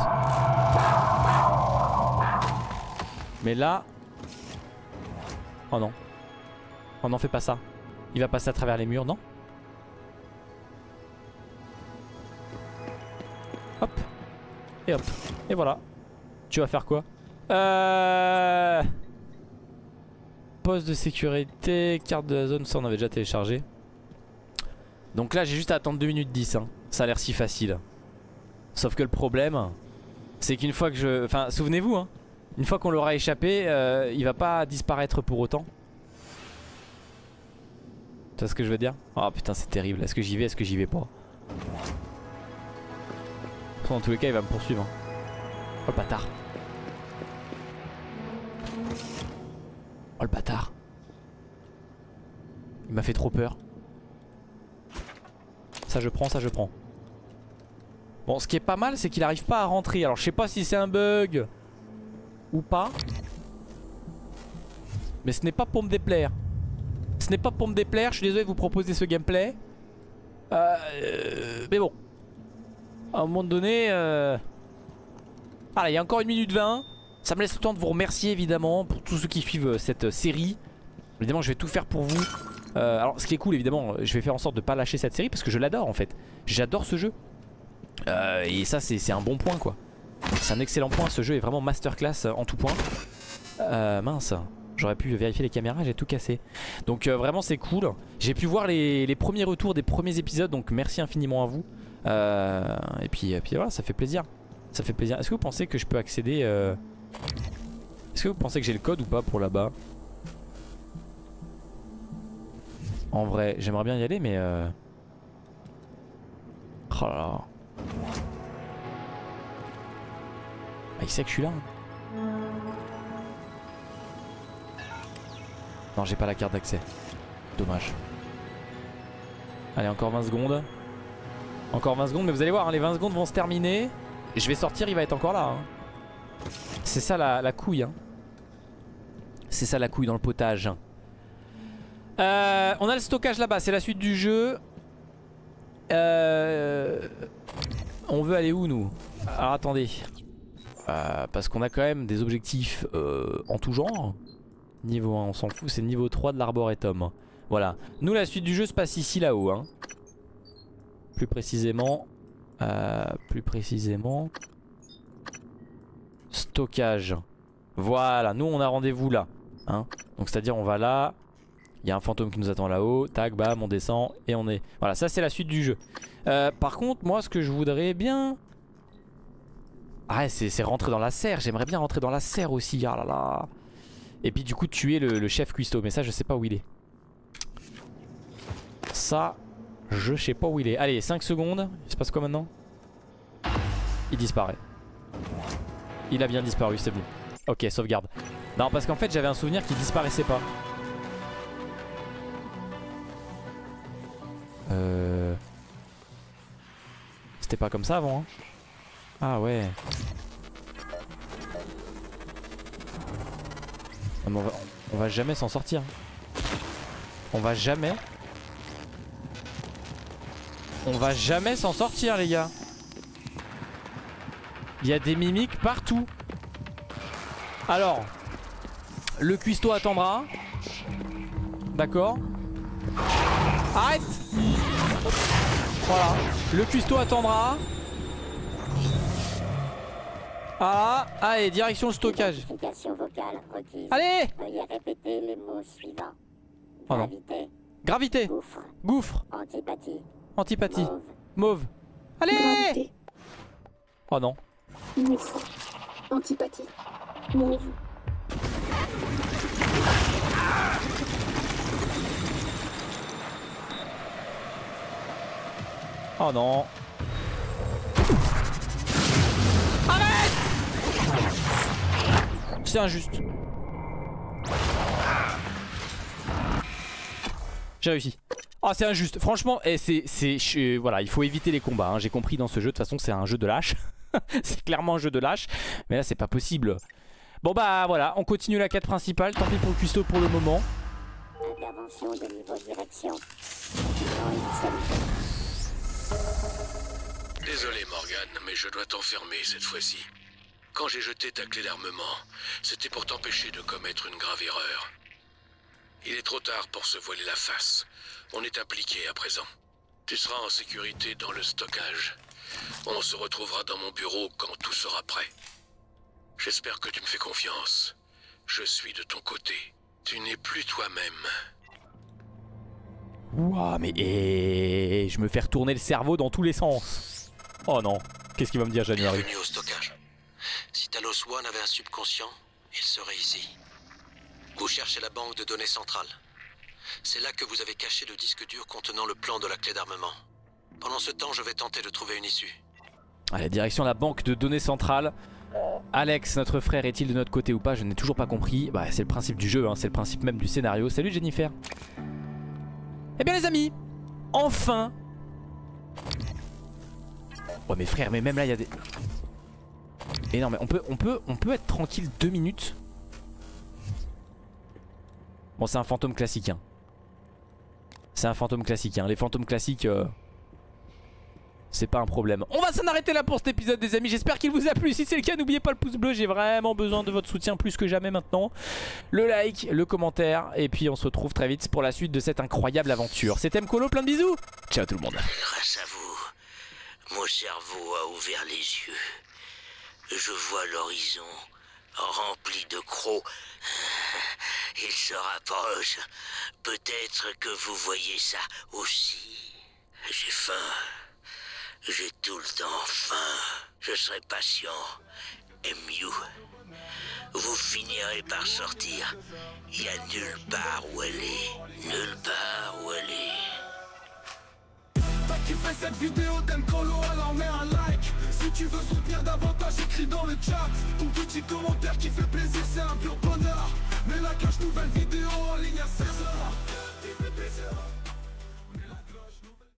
Mais là... Oh non. Oh non, fais pas ça. Il va passer à travers les murs, non? Hop. Et hop. Et voilà. Tu vas faire quoi? Euh... Poste de sécurité, carte de la zone, ça on avait déjà téléchargé. Donc là j'ai juste à attendre deux minutes dix hein. Ça a l'air si facile. Sauf que le problème c'est qu'une fois que je... Enfin souvenez-vous hein, une fois qu'on l'aura échappé euh, il va pas disparaître pour autant. Tu vois ce que je veux dire? Oh putain c'est terrible. Est-ce que j'y vais? Est-ce que j'y vais pas? Dans tous les cas il va me poursuivre. Oh le bâtard. Oh le bâtard. Il m'a fait trop peur. Ça je prends, ça je prends. Bon ce qui est pas mal c'est qu'il arrive pas à rentrer. Alors je sais pas si c'est un bug ou pas. Mais ce n'est pas pour me déplaire. Ce n'est pas pour me déplaire. Je suis désolé de vous proposer ce gameplay. Euh, euh, mais bon. À un moment donné euh... Ah il y a encore une minute vingt. Ça me laisse le temps de vous remercier évidemment pour tous ceux qui suivent cette série. Évidemment je vais tout faire pour vous. euh, Alors ce qui est cool évidemment, je vais faire en sorte de pas lâcher cette série parce que je l'adore en fait. J'adore ce jeu. euh, Et ça c'est un bon point quoi. C'est un excellent point, ce jeu est vraiment masterclass en tout point. euh, Mince, j'aurais pu vérifier les caméras, j'ai tout cassé. Donc euh, vraiment c'est cool. J'ai pu voir les, les premiers retours des premiers épisodes. Donc merci infiniment à vous. euh, Et puis, et puis voilà, ça fait plaisir. Ça fait plaisir. Est-ce que vous pensez que je peux accéder euh... Est-ce que vous pensez que j'ai le code ou pas pour là-bas? En vrai, j'aimerais bien y aller mais euh... Oh là là. Ah, il sait que je suis là hein. Non j'ai pas la carte d'accès. Dommage. Allez encore vingt secondes. Encore vingt secondes mais vous allez voir hein, les vingt secondes vont se terminer. Je vais sortir, il va être encore là. Hein. C'est ça la, la couille. Hein. C'est ça la couille dans le potage. Euh, on a le stockage là-bas, c'est la suite du jeu. Euh, on veut aller où nous? Alors attendez. Euh, parce qu'on a quand même des objectifs euh, en tout genre. Niveau un, on s'en fout, c'est niveau trois de l'Arboretum. Voilà. Nous, la suite du jeu se passe ici, là-haut. Hein. Plus précisément. Euh, plus précisément. Stockage. Voilà, nous, on a rendez-vous là. Hein. Donc, c'est-à-dire, on va là. Il y a un fantôme qui nous attend là-haut. Tac, bam, on descend. Et on est. Voilà, ça, c'est la suite du jeu. Euh, par contre, moi, ce que je voudrais bien. Ah, c'est rentrer dans la serre. J'aimerais bien rentrer dans la serre aussi. Ah là là. Et puis, du coup, tuer le, le chef cuistot. Mais ça, je sais pas où il est. Ça, je sais pas où il est. Allez, cinq secondes. Il se passe quoi maintenant? Il disparaît. Il a bien disparu, c'est bon. Ok, sauvegarde. Non, parce qu'en fait, j'avais un souvenir qu'il disparaissait pas. Euh... C'était pas comme ça avant, hein. Ah ouais. Non, mais on va, on va jamais s'en sortir. On va jamais... On va jamais s'en sortir, les gars. Il y a des mimiques partout. Alors, le cuistot attendra. D'accord. Arrête. Voilà. Le cuistot attendra. Ah, allez, direction le stockage. Allez. Veuillez répéter les mots suivants. Oh non. Gravité. Gravité. Gouffre. Gouffre. Antipathie. Antipathie. Mauve. Mauve. Allez. Gravité. Oh non. Gouffre. Antipathie. Mauve. Oh non. Arrête. C'est injuste. J'ai réussi. Oh, c'est injuste. Franchement, eh, c'est, c'est, euh, voilà, il faut éviter les combats. Hein. J'ai compris dans ce jeu. De toute façon, c'est un jeu de lâche. C'est clairement un jeu de lâche. Mais là, c'est pas possible. Bon bah voilà, on continue la quête principale. Tant pis pour le cuistot pour le moment. Intervention de niveau direction. Désolé Morgan, mais je dois t'enfermer cette fois-ci. Quand j'ai jeté ta clé d'armement, c'était pour t'empêcher de commettre une grave erreur. Il est trop tard pour se voiler la face. On est impliqué à présent. Tu seras en sécurité dans le stockage. On se retrouvera dans mon bureau quand tout sera prêt. J'espère que tu me fais confiance. Je suis de ton côté. Tu n'es plus toi-même. Ouah, mais eh, je me fais retourner le cerveau dans tous les sens. Oh non, qu'est-ce qu'il va me dire, January? Bienvenue au stockage. Si Talos One avait un subconscient, il serait ici. Vous cherchez la banque de données centrale. C'est là que vous avez caché le disque dur contenant le plan de la clé d'armement. Pendant ce temps, je vais tenter de trouver une issue. Allez, direction la banque de données centrale. Alex, notre frère, est-il de notre côté ou pas? Je n'ai toujours pas compris. Bah, c'est le principe du jeu, hein, c'est le principe même du scénario. Salut Jennifer. Eh bien les amis, enfin. Oh mes frères, mais même là il y a des... Et non mais on peut, on peut, on peut être tranquille deux minutes. Bon, c'est un fantôme classique, hein. C'est un fantôme classique, hein. Les fantômes classiques, euh... c'est pas un problème. On va s'en arrêter là pour cet épisode les amis. J'espère qu'il vous a plu. Si c'est le cas, n'oubliez pas le pouce bleu. J'ai vraiment besoin de votre soutien plus que jamais maintenant. Le like, le commentaire. Et puis on se retrouve très vite pour la suite de cette incroyable aventure. C'était Mkolo, plein de bisous. Ciao tout le monde. Grâce à vous, mon cerveau a ouvert les yeux. Je vois l'horizon rempli de crocs. Il se rapproche. Peut-être que vous voyez ça aussi. J'ai faim. J'ai tout le temps faim. Je serai patient. M U. Vous finirez par sortir. Il n'y a nulle part où elle est. Nulle part où elle est. T'as kiffé cette vidéo d'Mkolo, alors mets un like. Si tu veux soutenir davantage, écris dans le chat. Ton petit commentaire qui fait plaisir, c'est un pur bonheur. Mets la cloche, nouvelle vidéo en ligne à